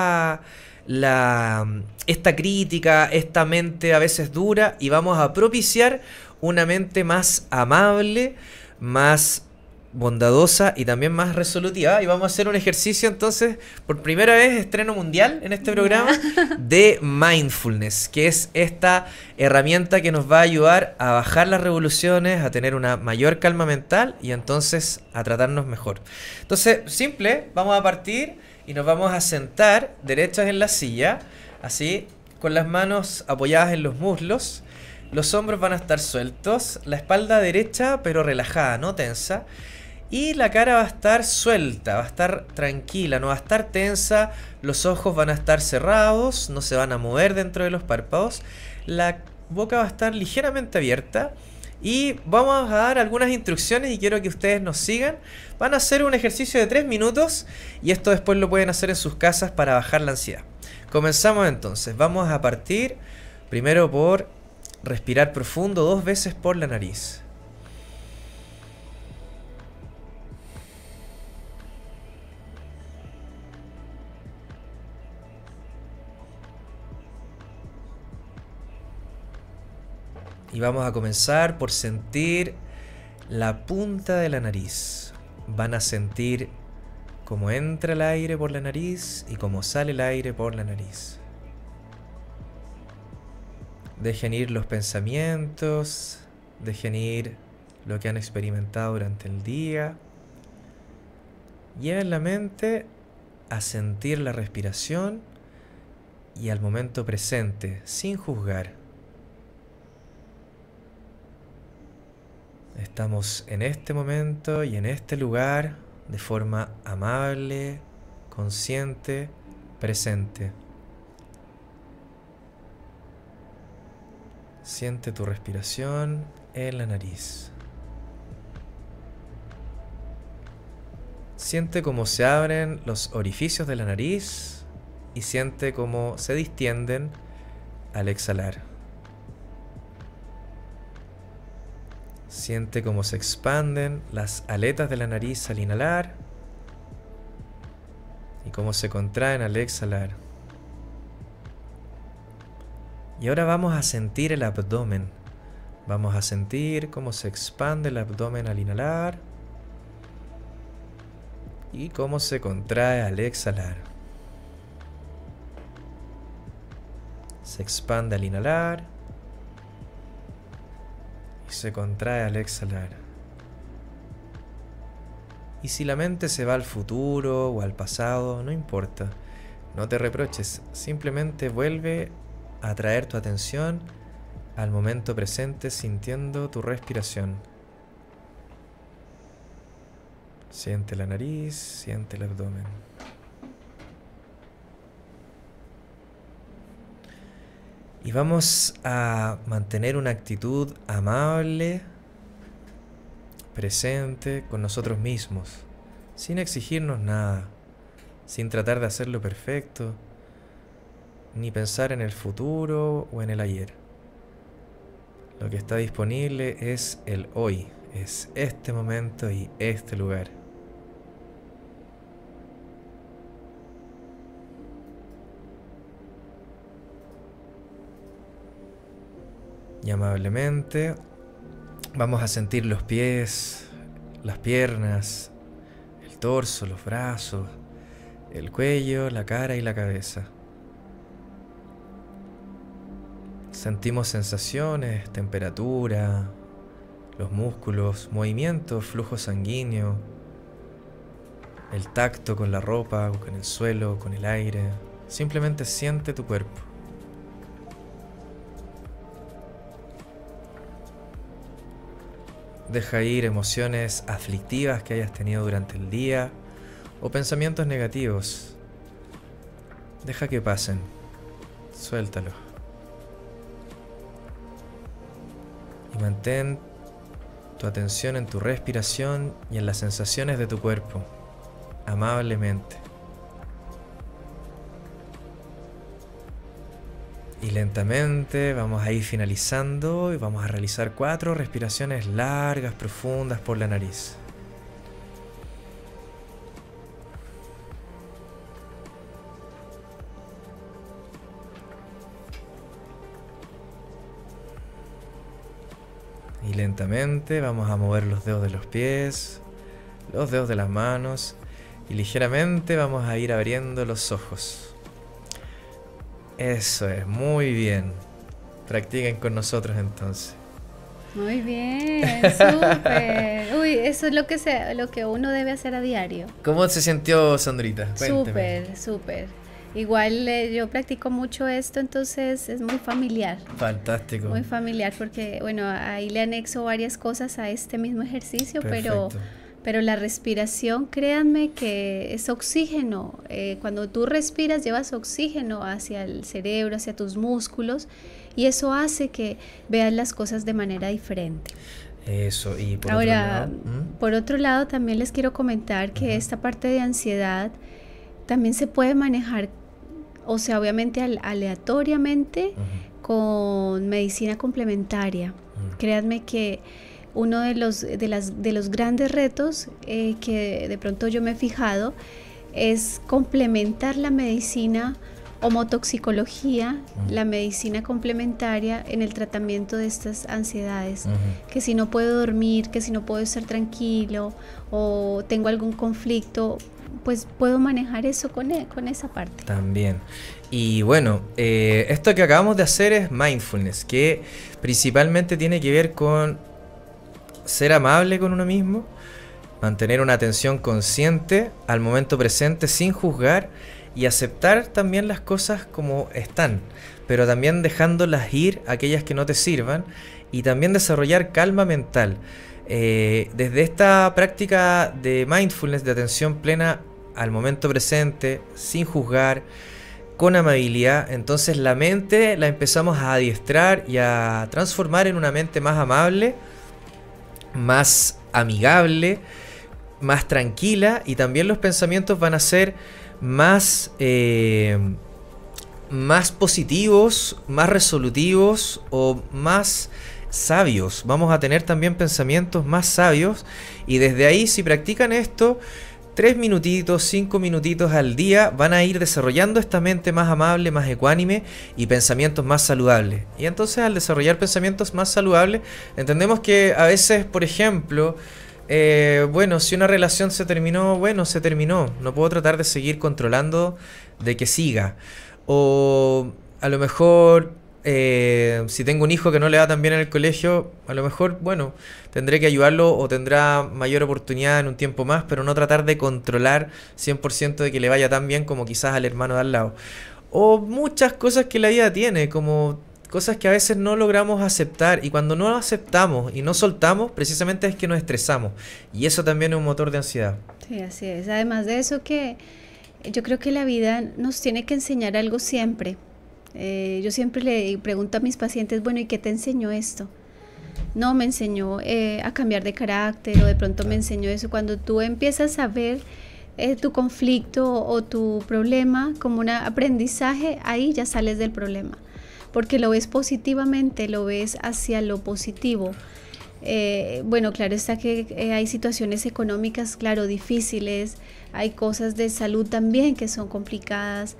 Speaker 1: esta crítica, esta mente a veces dura, y vamos a propiciar una mente más amable, más bondadosa y también más resolutiva. Y vamos a hacer un ejercicio entonces, por primera vez, estreno mundial en este programa, de mindfulness, que es esta herramienta que nos va a ayudar a bajar las revoluciones, a tener una mayor calma mental y entonces a tratarnos mejor. Entonces, simple, vamos a partir y nos vamos a sentar derechas en la silla, así, con las manos apoyadas en los muslos. Los hombros van a estar sueltos, la espalda derecha pero relajada, no tensa. Y la cara va a estar suelta, va a estar tranquila, no va a estar tensa, los ojos van a estar cerrados, no se van a mover dentro de los párpados, la boca va a estar ligeramente abierta y vamos a dar algunas instrucciones y quiero que ustedes nos sigan. Van a hacer un ejercicio de 3 minutos y esto después lo pueden hacer en sus casas para bajar la ansiedad. Comenzamos entonces, vamos a partir primero por respirar profundo 2 veces por la nariz. Y vamos a comenzar por sentir la punta de la nariz. Van a sentir cómo entra el aire por la nariz y cómo sale el aire por la nariz. Dejen ir los pensamientos, dejen ir lo que han experimentado durante el día. Lleven la mente a sentir la respiración y al momento presente, sin juzgar. Estamos en este momento y en este lugar de forma amable, consciente, presente. Siente tu respiración en la nariz. Siente cómo se abren los orificios de la nariz y siente cómo se distienden al exhalar. Siente cómo se expanden las aletas de la nariz al inhalar y cómo se contraen al exhalar. Y ahora vamos a sentir el abdomen. Vamos a sentir cómo se expande el abdomen al inhalar y cómo se contrae al exhalar. Se expande al inhalar y se contrae al exhalar. Y si la mente se va al futuro o al pasado, no importa. No te reproches, simplemente vuelve a traer tu atención al momento presente sintiendo tu respiración. Siente la nariz, siente el abdomen. Y vamos a mantener una actitud amable, presente con nosotros mismos, sin exigirnos nada, sin tratar de hacerlo perfecto, ni pensar en el futuro o en el ayer. Lo que está disponible es el hoy, es este momento y este lugar. Y amablemente vamos a sentir los pies, las piernas, el torso, los brazos, el cuello, la cara y la cabeza. Sentimos sensaciones, temperatura, los músculos, movimientos, flujo sanguíneo, el tacto con la ropa, con el suelo, con el aire. Simplemente siente tu cuerpo. Deja ir emociones aflictivas que hayas tenido durante el día o pensamientos negativos. Deja que pasen. Suéltalo. Y mantén tu atención en tu respiración y en las sensaciones de tu cuerpo, amablemente. Y lentamente vamos a ir finalizando y vamos a realizar 4 respiraciones largas, profundas por la nariz. Y lentamente vamos a mover los dedos de los pies, los dedos de las manos y ligeramente vamos a ir abriendo los ojos. Eso es, muy bien. Practiquen con nosotros entonces.
Speaker 2: Muy bien, súper. Uy, eso es lo que uno debe hacer a diario.
Speaker 1: ¿Cómo se sintió, Sandrita? Cuénteme.
Speaker 2: Súper, súper. Igual yo practico mucho esto, entonces es muy familiar.
Speaker 1: Fantástico.
Speaker 2: Muy familiar porque, bueno, ahí le anexo varias cosas a este mismo ejercicio, Pero la respiración, créanme que es oxígeno. Cuando tú respiras, llevas oxígeno hacia el cerebro, hacia tus músculos, y eso hace que veas las cosas de manera diferente.
Speaker 1: Eso, y por
Speaker 2: Ahora, por otro lado, también les quiero comentar que esta parte de ansiedad también se puede manejar, o sea, obviamente aleatoriamente, con medicina complementaria. Créanme que uno de los grandes retos que de pronto yo me he fijado es complementar la medicina homotoxicología, la medicina complementaria en el tratamiento de estas ansiedades. Que si no puedo dormir, que si no puedo estar tranquilo o tengo algún conflicto, pues puedo manejar eso con esa parte.
Speaker 1: También. Y bueno, esto que acabamos de hacer es mindfulness, que principalmente tiene que ver con ser amable con uno mismo, mantener una atención consciente al momento presente sin juzgar y aceptar también las cosas como están, pero también dejándolas ir, aquellas que no te sirvan, y también desarrollar calma mental. Desde esta práctica de mindfulness, de atención plena al momento presente, sin juzgar, con amabilidad, entonces la mente la empezamos a adiestrar y a transformar en una mente más amable, más amigable, más tranquila, y también los pensamientos van a ser más positivos, más resolutivos o más sabios. Vamos a tener también pensamientos más sabios, y desde ahí, si practican esto 3 minutitos, 5 minutitos al día, van a ir desarrollando esta mente más amable, más ecuánime y pensamientos más saludables. Y entonces, al desarrollar pensamientos más saludables, entendemos que a veces, por ejemplo, bueno, si una relación se terminó, bueno, se terminó. No puedo tratar de seguir controlando de que siga. O a lo mejor, si tengo un hijo que no le va tan bien en el colegio, a lo mejor, bueno, tendré que ayudarlo o tendrá mayor oportunidad en un tiempo más, pero no tratar de controlar 100% de que le vaya tan bien como quizás al hermano de al lado. O muchas cosas que la vida tiene, como cosas que a veces no logramos aceptar, y cuando no aceptamos y no soltamos, precisamente es que nos estresamos, y eso también es un motor de ansiedad.
Speaker 2: Sí, así es. Además de eso, que yo creo que la vida nos tiene que enseñar algo siempre. Yo siempre le pregunto a mis pacientes, bueno, ¿y qué te enseñó esto? No, me enseñó a cambiar de carácter, o de pronto me enseñó eso. Cuando tú empiezas a ver tu conflicto o tu problema como un aprendizaje, ahí ya sales del problema, porque lo ves positivamente, lo ves hacia lo positivo. Bueno, claro está que hay situaciones económicas, claro, difíciles, hay cosas de salud también que son complicadas,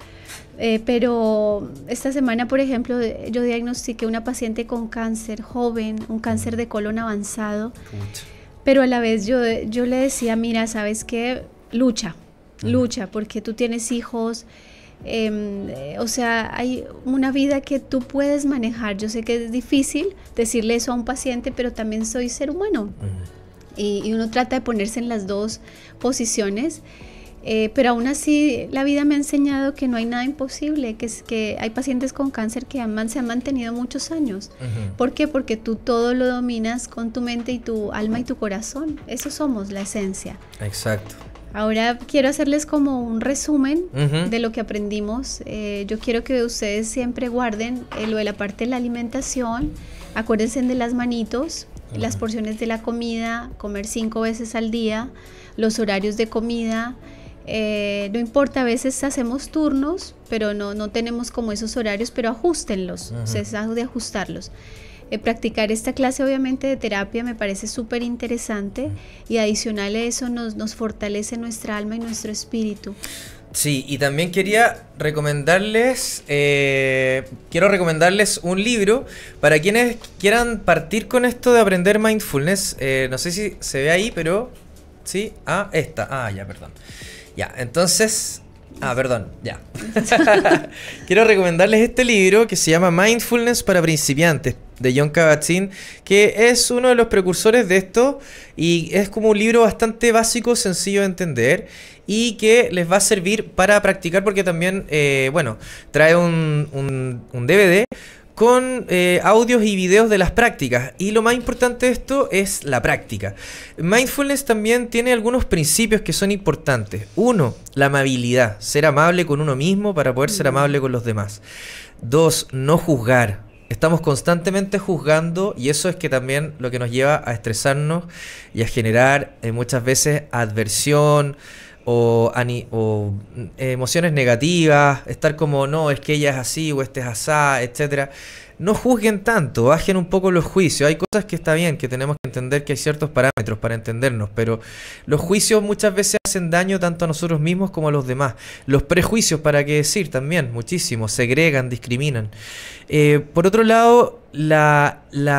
Speaker 2: pero esta semana, por ejemplo, yo diagnostiqué una paciente con cáncer joven, un cáncer de colon avanzado, pero a la vez yo le decía, mira, ¿sabes qué? Lucha, porque tú tienes hijos. O sea, hay una vida que tú puedes manejar. Yo sé que es difícil decirle eso a un paciente, pero también soy ser humano, y uno trata de ponerse en las dos posiciones, pero aún así la vida me ha enseñado que no hay nada imposible, que hay pacientes con cáncer que se han mantenido muchos años. ¿Por qué? Porque tú todo lo dominas con tu mente y tu alma y tu corazón. Eso somos, la esencia.
Speaker 1: Exacto.
Speaker 2: Ahora quiero hacerles como un resumen de lo que aprendimos. Yo quiero que ustedes siempre guarden lo de la parte de la alimentación. Acuérdense de las manitos, las porciones de la comida, comer 5 veces al día, los horarios de comida. No importa, a veces hacemos turnos, pero no tenemos como esos horarios, pero ajustenlos, se es de ajustarlos. Practicar esta clase obviamente de terapia me parece súper interesante, y adicional a eso nos fortalece nuestra alma y nuestro espíritu.
Speaker 1: Sí, y también recomendarles un libro para quienes quieran partir con esto de aprender mindfulness. No sé si se ve ahí, pero sí, ya, perdón. Ya, entonces, perdón, ya. Quiero recomendarles este libro que se llama Mindfulness para principiantes, de Jon Kabat-Zinn, que es uno de los precursores de esto, y es como un libro bastante básico, sencillo de entender, y que les va a servir para practicar, porque también, trae un DVD con audios y videos de las prácticas. Y lo más importante de esto es la práctica. Mindfulness también tiene algunos principios que son importantes. Uno, la amabilidad. Ser amable con uno mismo para poder ser amable con los demás. Dos, no juzgar. Estamos constantemente juzgando y eso es que también lo que nos lleva a estresarnos y a generar muchas veces adversión o emociones negativas, estar como, no, es que ella es así o este es asá, etcétera. No juzguen tanto, bajen un poco los juicios. Hay cosas que está bien, que tenemos que entender que hay ciertos parámetros para entendernos, pero los juicios muchas veces hacen daño tanto a nosotros mismos como a los demás. Los prejuicios, ¿para qué decir? También, muchísimo, segregan, discriminan. Por otro lado, la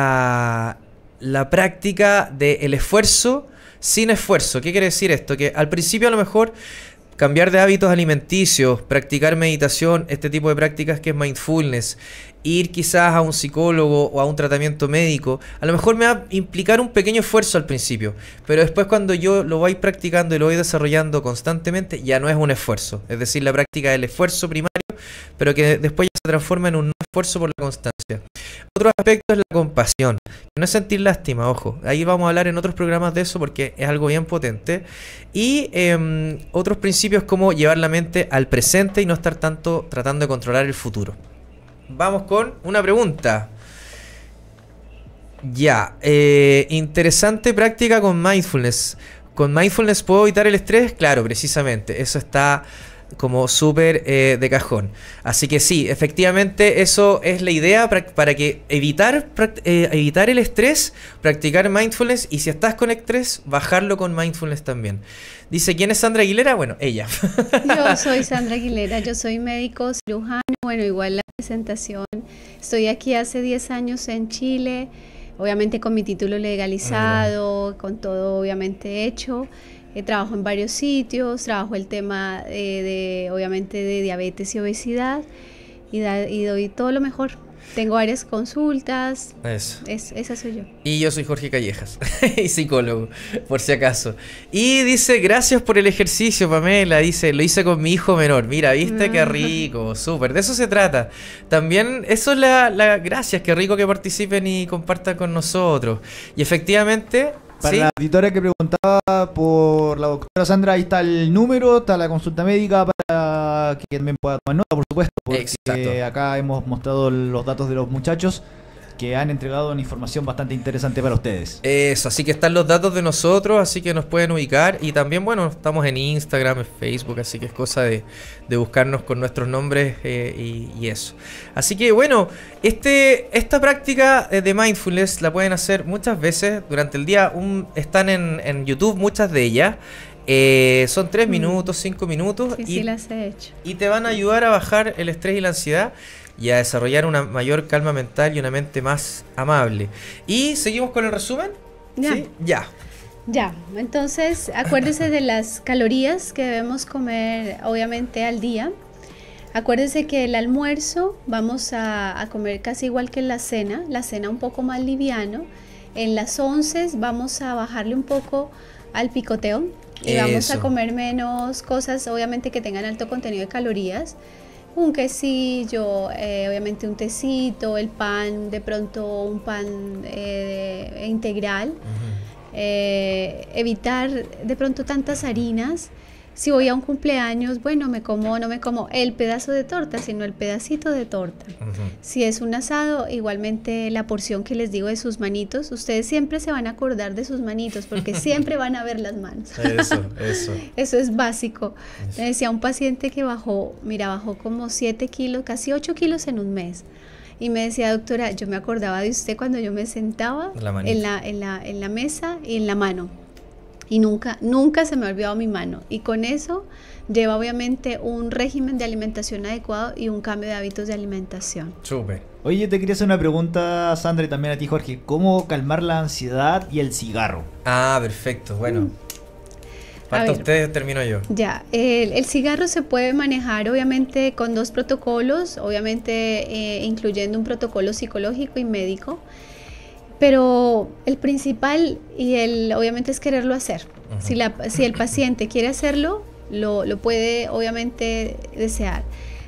Speaker 1: práctica del esfuerzo sin esfuerzo. ¿Qué quiere decir esto? Que al principio a lo mejor cambiar de hábitos alimenticios, practicar meditación, este tipo de prácticas que es mindfulness, ir quizás a un psicólogo o a un tratamiento médico, a lo mejor me va a implicar un pequeño esfuerzo al principio, pero después cuando yo lo voy practicando y lo voy desarrollando constantemente, ya no es un esfuerzo. Es decir, la práctica del esfuerzo primario, pero que después ya se transforma en un no esfuerzo por la constancia. Otro aspecto es la compasión, que no es sentir lástima, ojo. Ahí vamos a hablar en otros programas de eso porque es algo bien potente. Y otros principios como llevar la mente al presente y no estar tanto tratando de controlar el futuro. Vamos con una pregunta. Ya, interesante práctica con mindfulness. ¿Con mindfulness puedo evitar el estrés? Claro, precisamente, eso está como súper de cajón. Así que sí, efectivamente eso es la idea para que evitar el estrés, practicar mindfulness, y si estás con estrés, bajarlo con mindfulness también. Dice, ¿quién es Sandra Aguilera? Bueno, ella.
Speaker 2: Yo soy Sandra Aguilera, yo soy médico cirujano. Bueno, igual la presentación, estoy aquí hace 10 años en Chile, obviamente con mi título legalizado, con todo obviamente hecho. Trabajo en varios sitios, trabajo el tema obviamente de diabetes y obesidad y doy todo lo mejor. Tengo varias consultas.
Speaker 1: Eso.
Speaker 2: Esa soy yo.
Speaker 1: Y yo soy Jorge Callejas, y psicólogo, por si acaso. Y dice, gracias por el ejercicio, Pamela. Dice, lo hice con mi hijo menor. Mira, ¿viste? Qué rico, súper. De eso se trata. También, eso es la gracias, qué rico que participen y compartan con nosotros. Y efectivamente...
Speaker 3: Para
Speaker 1: ¿sí?
Speaker 3: la auditora que preguntaba por la doctora Sandra, ahí está el número, está la consulta médica para que también pueda tomar nota, por supuesto, porque
Speaker 1: exacto.
Speaker 3: Acá hemos mostrado los datos de los muchachos que han entregado una información bastante interesante para ustedes.
Speaker 1: Eso, así que están los datos de nosotros, así que nos pueden ubicar. Y también, bueno, estamos en Instagram, en Facebook, así que es cosa de buscarnos con nuestros nombres y eso. Así que, bueno, esta práctica de mindfulness la pueden hacer muchas veces durante el día. Están en YouTube muchas de ellas. Son 3 minutos, 5 minutos.
Speaker 2: Sí, las he hecho.
Speaker 1: Y te van a ayudar a bajar el estrés y la ansiedad y a desarrollar una mayor calma mental y una mente más amable. ¿Y seguimos con el resumen?
Speaker 2: Ya.
Speaker 1: ¿Sí?
Speaker 2: Ya, entonces acuérdese de las calorías que debemos comer obviamente al día. Acuérdese que el almuerzo vamos a comer casi igual que la cena un poco más liviano. En las 11 vamos a bajarle un poco al picoteo y vamos a comer menos cosas obviamente que tengan alto contenido de calorías. Un quesillo, obviamente un tecito, el pan, de pronto un pan integral. Evitar de pronto tantas harinas. Si voy a un cumpleaños, bueno, no me como el pedazo de torta, sino el pedacito de torta. Si es un asado, igualmente la porción que les digo de sus manitos, ustedes siempre se van a acordar de sus manitos, porque siempre van a ver las manos. Eso es básico. Me decía un paciente que bajó como 7 kilos, casi 8 kilos en un mes. Y me decía, doctora, yo me acordaba de usted cuando yo me sentaba en la mesa y en la mano. Y nunca se me ha olvidado mi mano. Y con eso lleva obviamente un régimen de alimentación adecuado y un cambio de hábitos de alimentación.
Speaker 1: Súper.
Speaker 3: Oye, te quería hacer una pregunta, Sandra, y también a ti, Jorge. ¿Cómo calmar la ansiedad y el cigarro?
Speaker 1: Ah, perfecto. Bueno, parta usted, termino yo.
Speaker 2: Ya, el cigarro se puede manejar obviamente con 2 protocolos, obviamente incluyendo un protocolo psicológico y médico. Pero el principal obviamente es quererlo hacer. Si el paciente quiere hacerlo, lo puede obviamente desear.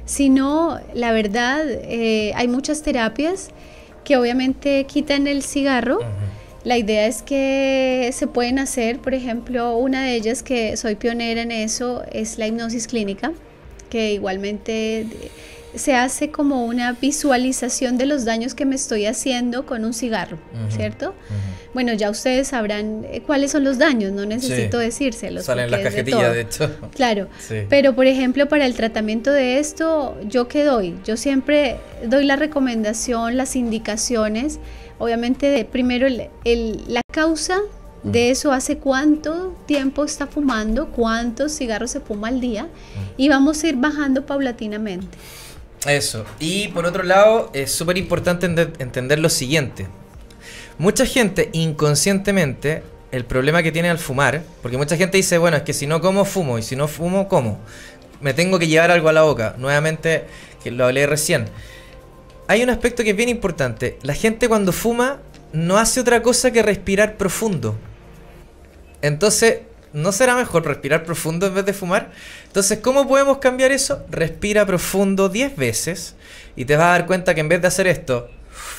Speaker 2: sino, la verdad, hay muchas terapias que obviamente quitan el cigarro. La idea es que se pueden hacer, por ejemplo, una de ellas que soy pionera en eso es la hipnosis clínica, que igualmente se hace como una visualización de los daños que me estoy haciendo con un cigarro, ¿cierto? Bueno, ya ustedes sabrán cuáles son los daños, no necesito decírselos.
Speaker 1: Salen las cajetillas, de hecho.
Speaker 2: Claro, pero por ejemplo, para el tratamiento de esto, ¿yo qué doy? Yo siempre doy la recomendación, las indicaciones, obviamente, primero la causa de eso, hace cuánto tiempo está fumando, cuántos cigarros se fuma al día, y vamos a ir bajando paulatinamente.
Speaker 1: Eso. Y por otro lado, es súper importante entender lo siguiente. Mucha gente inconscientemente, el problema que tiene al fumar, porque mucha gente dice, bueno, es que si no como, fumo, y si no fumo, como. Me tengo que llevar algo a la boca. Nuevamente, que lo hablé recién. Hay un aspecto que es bien importante. La gente cuando fuma no hace otra cosa que respirar profundo. Entonces, ¿no será mejor respirar profundo en vez de fumar? Entonces, ¿cómo podemos cambiar eso? Respira profundo 10 veces y te vas a dar cuenta que en vez de hacer esto,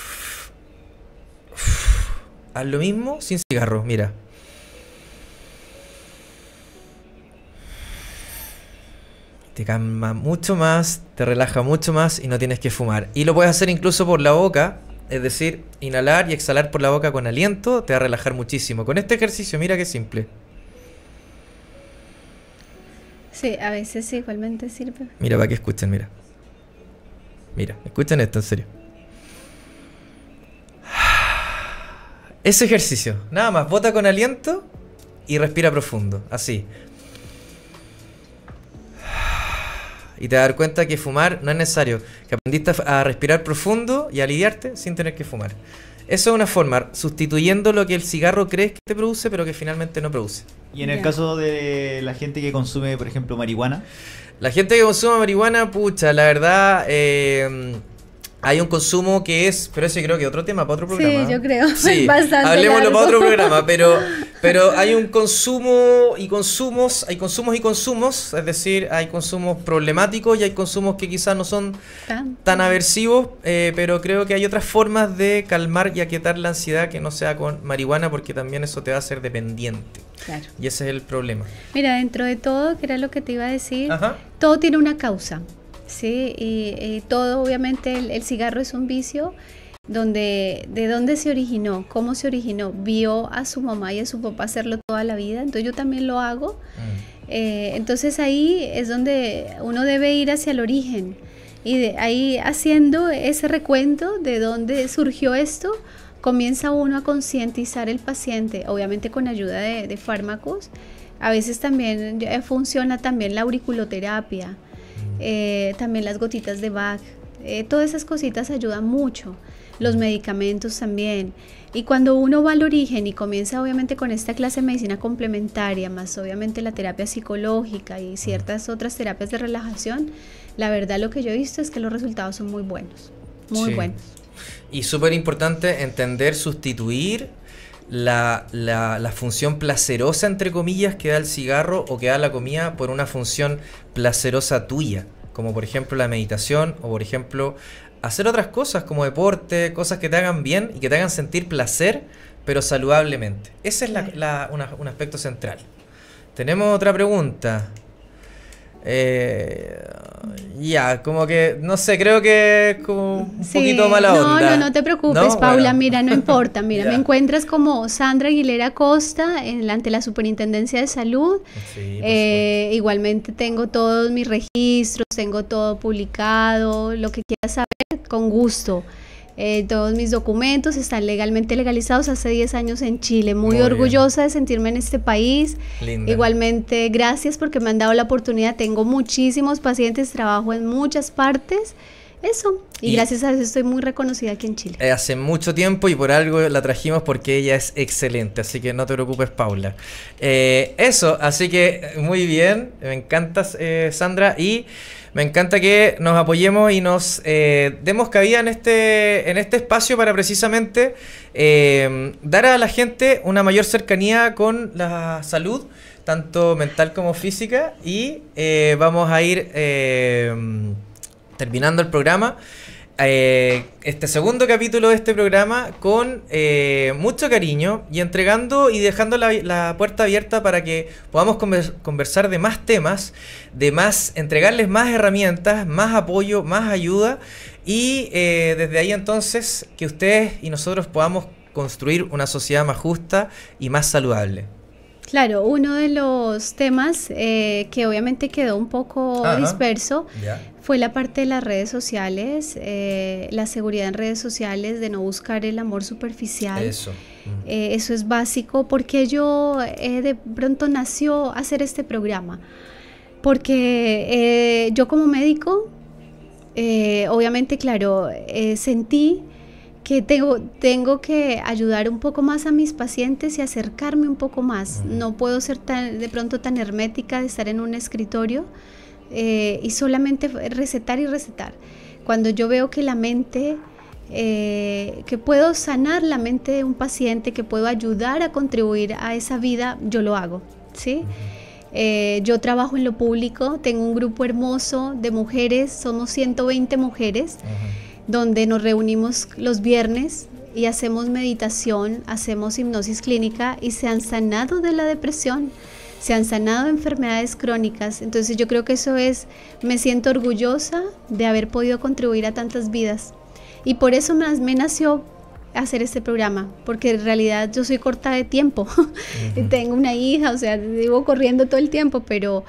Speaker 1: haz lo mismo sin cigarro, mira. Te calma mucho más, te relaja mucho más y no tienes que fumar. Y lo puedes hacer incluso por la boca, es decir, inhalar y exhalar por la boca con aliento, te va a relajar muchísimo. Con este ejercicio, mira qué simple.
Speaker 2: Sí, a veces sí, igualmente sirve.
Speaker 1: Mira, para que escuchen, mira. Mira, escuchen esto, en serio. Ese ejercicio, nada más, bota con aliento y respira profundo, así. Y te vas a dar cuenta que fumar no es necesario, que aprendiste a respirar profundo y a aliviarte sin tener que fumar. Eso es una forma, sustituyendo lo que el cigarro crees que te produce, pero que finalmente no produce.
Speaker 3: Y en el caso de la gente que consume, por ejemplo, marihuana.
Speaker 1: La gente que consume marihuana, pucha, la verdad, hay un consumo que es, pero ese creo que otro tema para otro programa.
Speaker 2: Sí, yo creo.
Speaker 1: Sí,
Speaker 2: bastante
Speaker 1: hablemoslo
Speaker 2: largo.
Speaker 1: para otro programa, pero hay un consumo y consumos, hay consumos y consumos, es decir, hay consumos problemáticos y hay consumos que quizás no son tan aversivos, pero creo que hay otras formas de calmar y aquietar la ansiedad que no sea con marihuana, porque también eso te va a hacer dependiente.
Speaker 2: Claro.
Speaker 1: Y ese es el problema.
Speaker 2: Mira, dentro de todo, que era lo que te iba a decir,
Speaker 1: Ajá.
Speaker 2: todo tiene una causa. Sí, y todo, obviamente, el cigarro es un vicio de dónde se originó, cómo se originó, vio a su mamá y a su papá hacerlo toda la vida, entonces yo también lo hago. Entonces ahí es donde uno debe ir hacia el origen y ahí haciendo ese recuento de dónde surgió esto, comienza uno a concientizar el paciente, obviamente con ayuda de fármacos. A veces también funciona también la auriculoterapia. También las gotitas de Bach, todas esas cositas ayudan mucho, los medicamentos también, y cuando uno va al origen y comienza obviamente con esta clase de medicina complementaria, más obviamente la terapia psicológica y ciertas otras terapias de relajación, la verdad lo que yo he visto es que los resultados son muy buenos, muy buenos.
Speaker 1: Y súper importante entender, sustituir la función placerosa, entre comillas, que da el cigarro o que da la comida por una función placerosa tuya, como por ejemplo la meditación o por ejemplo hacer otras cosas como deporte, cosas que te hagan bien y que te hagan sentir placer, pero saludablemente. Ese es un aspecto central. Tenemos otra pregunta. Ya, como que, no sé, creo que es como un poquito mala onda.
Speaker 2: No te preocupes, ¿no? Paula, bueno. Mira, no importa, mira, me encuentras como Sandra Aguilera Costa ante la Superintendencia de Salud. Sí, igualmente tengo todos mis registros, tengo todo publicado, lo que quieras saber, con gusto. Todos mis documentos están legalmente legalizados hace 10 años en Chile. Muy orgullosa de sentirme en este país. Linda. Igualmente, gracias porque me han dado la oportunidad. Tengo muchísimos pacientes, trabajo en muchas partes. Eso. Y gracias a eso estoy muy reconocida aquí en Chile.
Speaker 1: Hace mucho tiempo y por algo la trajimos porque ella es excelente. Así que no te preocupes, Paula. Eso, así que muy bien. Me encantas, Sandra. Y me encanta que nos apoyemos y nos demos cabida en este espacio para precisamente dar a la gente una mayor cercanía con la salud, tanto mental como física. Y vamos a ir terminando el programa, este segundo capítulo de este programa con mucho cariño y entregando y dejando la puerta abierta para que podamos conversar de más temas, entregarles más herramientas, más apoyo, más ayuda y desde ahí entonces que ustedes y nosotros podamos construir una sociedad más justa y más saludable.
Speaker 2: Claro, uno de los temas que obviamente quedó un poco disperso fue la parte de las redes sociales, la seguridad en redes sociales, de no buscar el amor superficial. Eso es básico. Porque yo de pronto nació hacer este programa, porque yo como médico, obviamente, claro, sentí que tengo que ayudar un poco más a mis pacientes y acercarme un poco más. No puedo ser de pronto tan hermética de estar en un escritorio y solamente recetar y recetar. Cuando yo veo que la mente, que puedo sanar la mente de un paciente, que puedo ayudar a contribuir a esa vida, yo lo hago, ¿sí? Yo trabajo en lo público, tengo un grupo hermoso de mujeres, somos 120 mujeres, donde nos reunimos los viernes y hacemos meditación, hacemos hipnosis clínica y se han sanado de la depresión, se han sanado de enfermedades crónicas. Entonces yo creo que me siento orgullosa de haber podido contribuir a tantas vidas. Y por eso me nació hacer este programa, porque en realidad yo soy corta de tiempo. Tengo una hija, o sea, vivo corriendo todo el tiempo, pero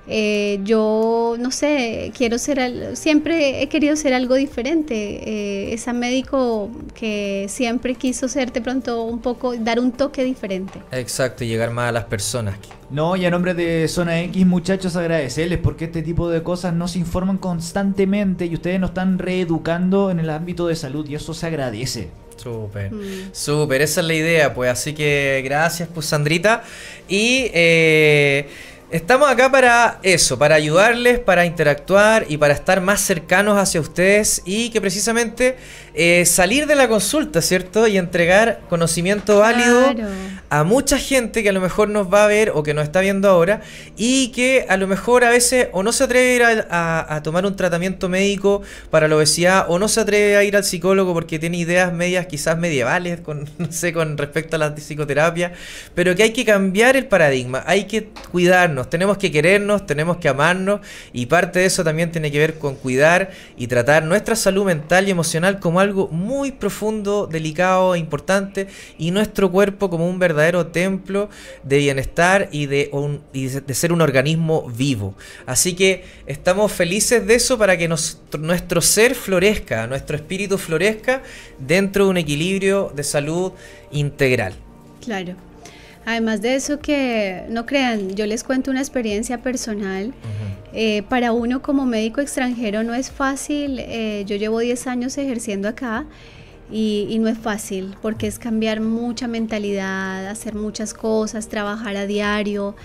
Speaker 2: yo no sé, siempre he querido ser algo diferente, esa médico que siempre quiso ser de pronto un poco, dar un toque diferente.
Speaker 1: Exacto, y llegar más a las personas.
Speaker 3: No, y a nombre de Zona X, muchachos, agradecerles porque este tipo de cosas nos informan constantemente y ustedes nos están reeducando en el ámbito de salud y eso se agradece.
Speaker 1: Súper, súper, esa es la idea, pues, así que gracias, pues, Sandrita, y estamos acá para eso, para ayudarles, para interactuar y para estar más cercanos hacia ustedes y que precisamente salir de la consulta, ¿cierto? Y entregar conocimiento válido a mucha gente que a lo mejor nos va a ver o que nos está viendo ahora y que a lo mejor a veces o no se atreve a ir a tomar un tratamiento médico para la obesidad o no se atreve a ir al psicólogo porque tiene ideas medias quizás medievales no sé, con respecto a la psicoterapia, pero que hay que cambiar el paradigma, hay que cuidarnos, tenemos que querernos, tenemos que amarnos y parte de eso también tiene que ver con cuidar y tratar nuestra salud mental y emocional como algo muy profundo, delicado e importante y nuestro cuerpo como un verdadero templo de bienestar y de ser un organismo vivo. Así que estamos felices de eso para que nuestro ser florezca, nuestro espíritu florezca dentro de un equilibrio de salud integral.
Speaker 2: Claro. Además de eso, que no crean, yo les cuento una experiencia personal. Para uno como médico extranjero no es fácil. Yo llevo 10 años ejerciendo acá y no es fácil porque es cambiar mucha mentalidad, hacer muchas cosas, trabajar a diario,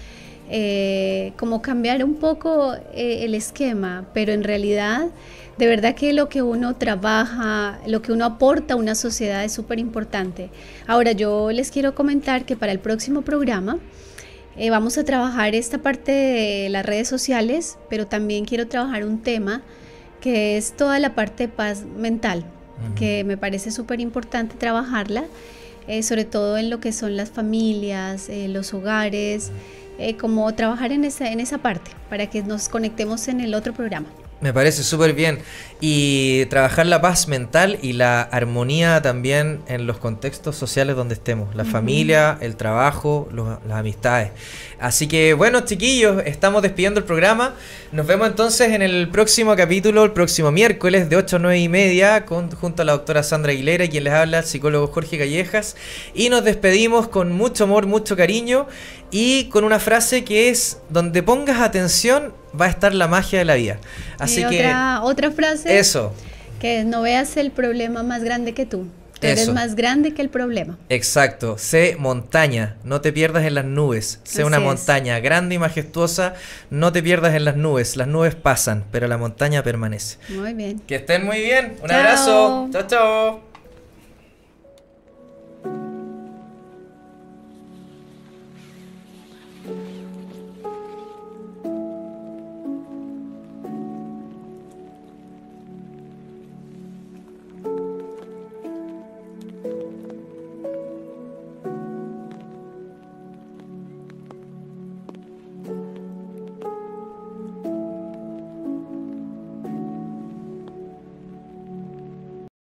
Speaker 2: como cambiar un poco el esquema, pero en realidad de verdad que lo que uno trabaja, lo que uno aporta a una sociedad es súper importante. Ahora yo les quiero comentar que para el próximo programa vamos a trabajar esta parte de las redes sociales, pero también quiero trabajar un tema que es toda la parte de paz mental, que me parece súper importante trabajarla, sobre todo en lo que son las familias, los hogares, como trabajar en esa parte, para que nos conectemos en el otro programa.
Speaker 1: Me parece súper bien. Y trabajar la paz mental y la armonía también en los contextos sociales donde estemos. La familia, el trabajo, las amistades. Así que bueno, chiquillos, estamos despidiendo el programa. Nos vemos entonces en el próximo capítulo, el próximo miércoles de 8 a 9 y media, junto a la doctora Sandra Aguilera, quien les habla, el psicólogo Jorge Callejas. Y nos despedimos con mucho amor, mucho cariño y con una frase que es: donde pongas atención va a estar la magia de la vida. Así que
Speaker 2: otra frase.
Speaker 1: Eso.
Speaker 2: Que no veas el problema más grande que tú. Tú eres más grande que el problema.
Speaker 1: Exacto. Sé montaña, no te pierdas en las nubes. Sé una montaña grande y majestuosa, no te pierdas en las nubes. Las nubes pasan, pero la montaña permanece.
Speaker 2: Muy bien.
Speaker 1: Que estén muy bien. Un abrazo. Chao, chao.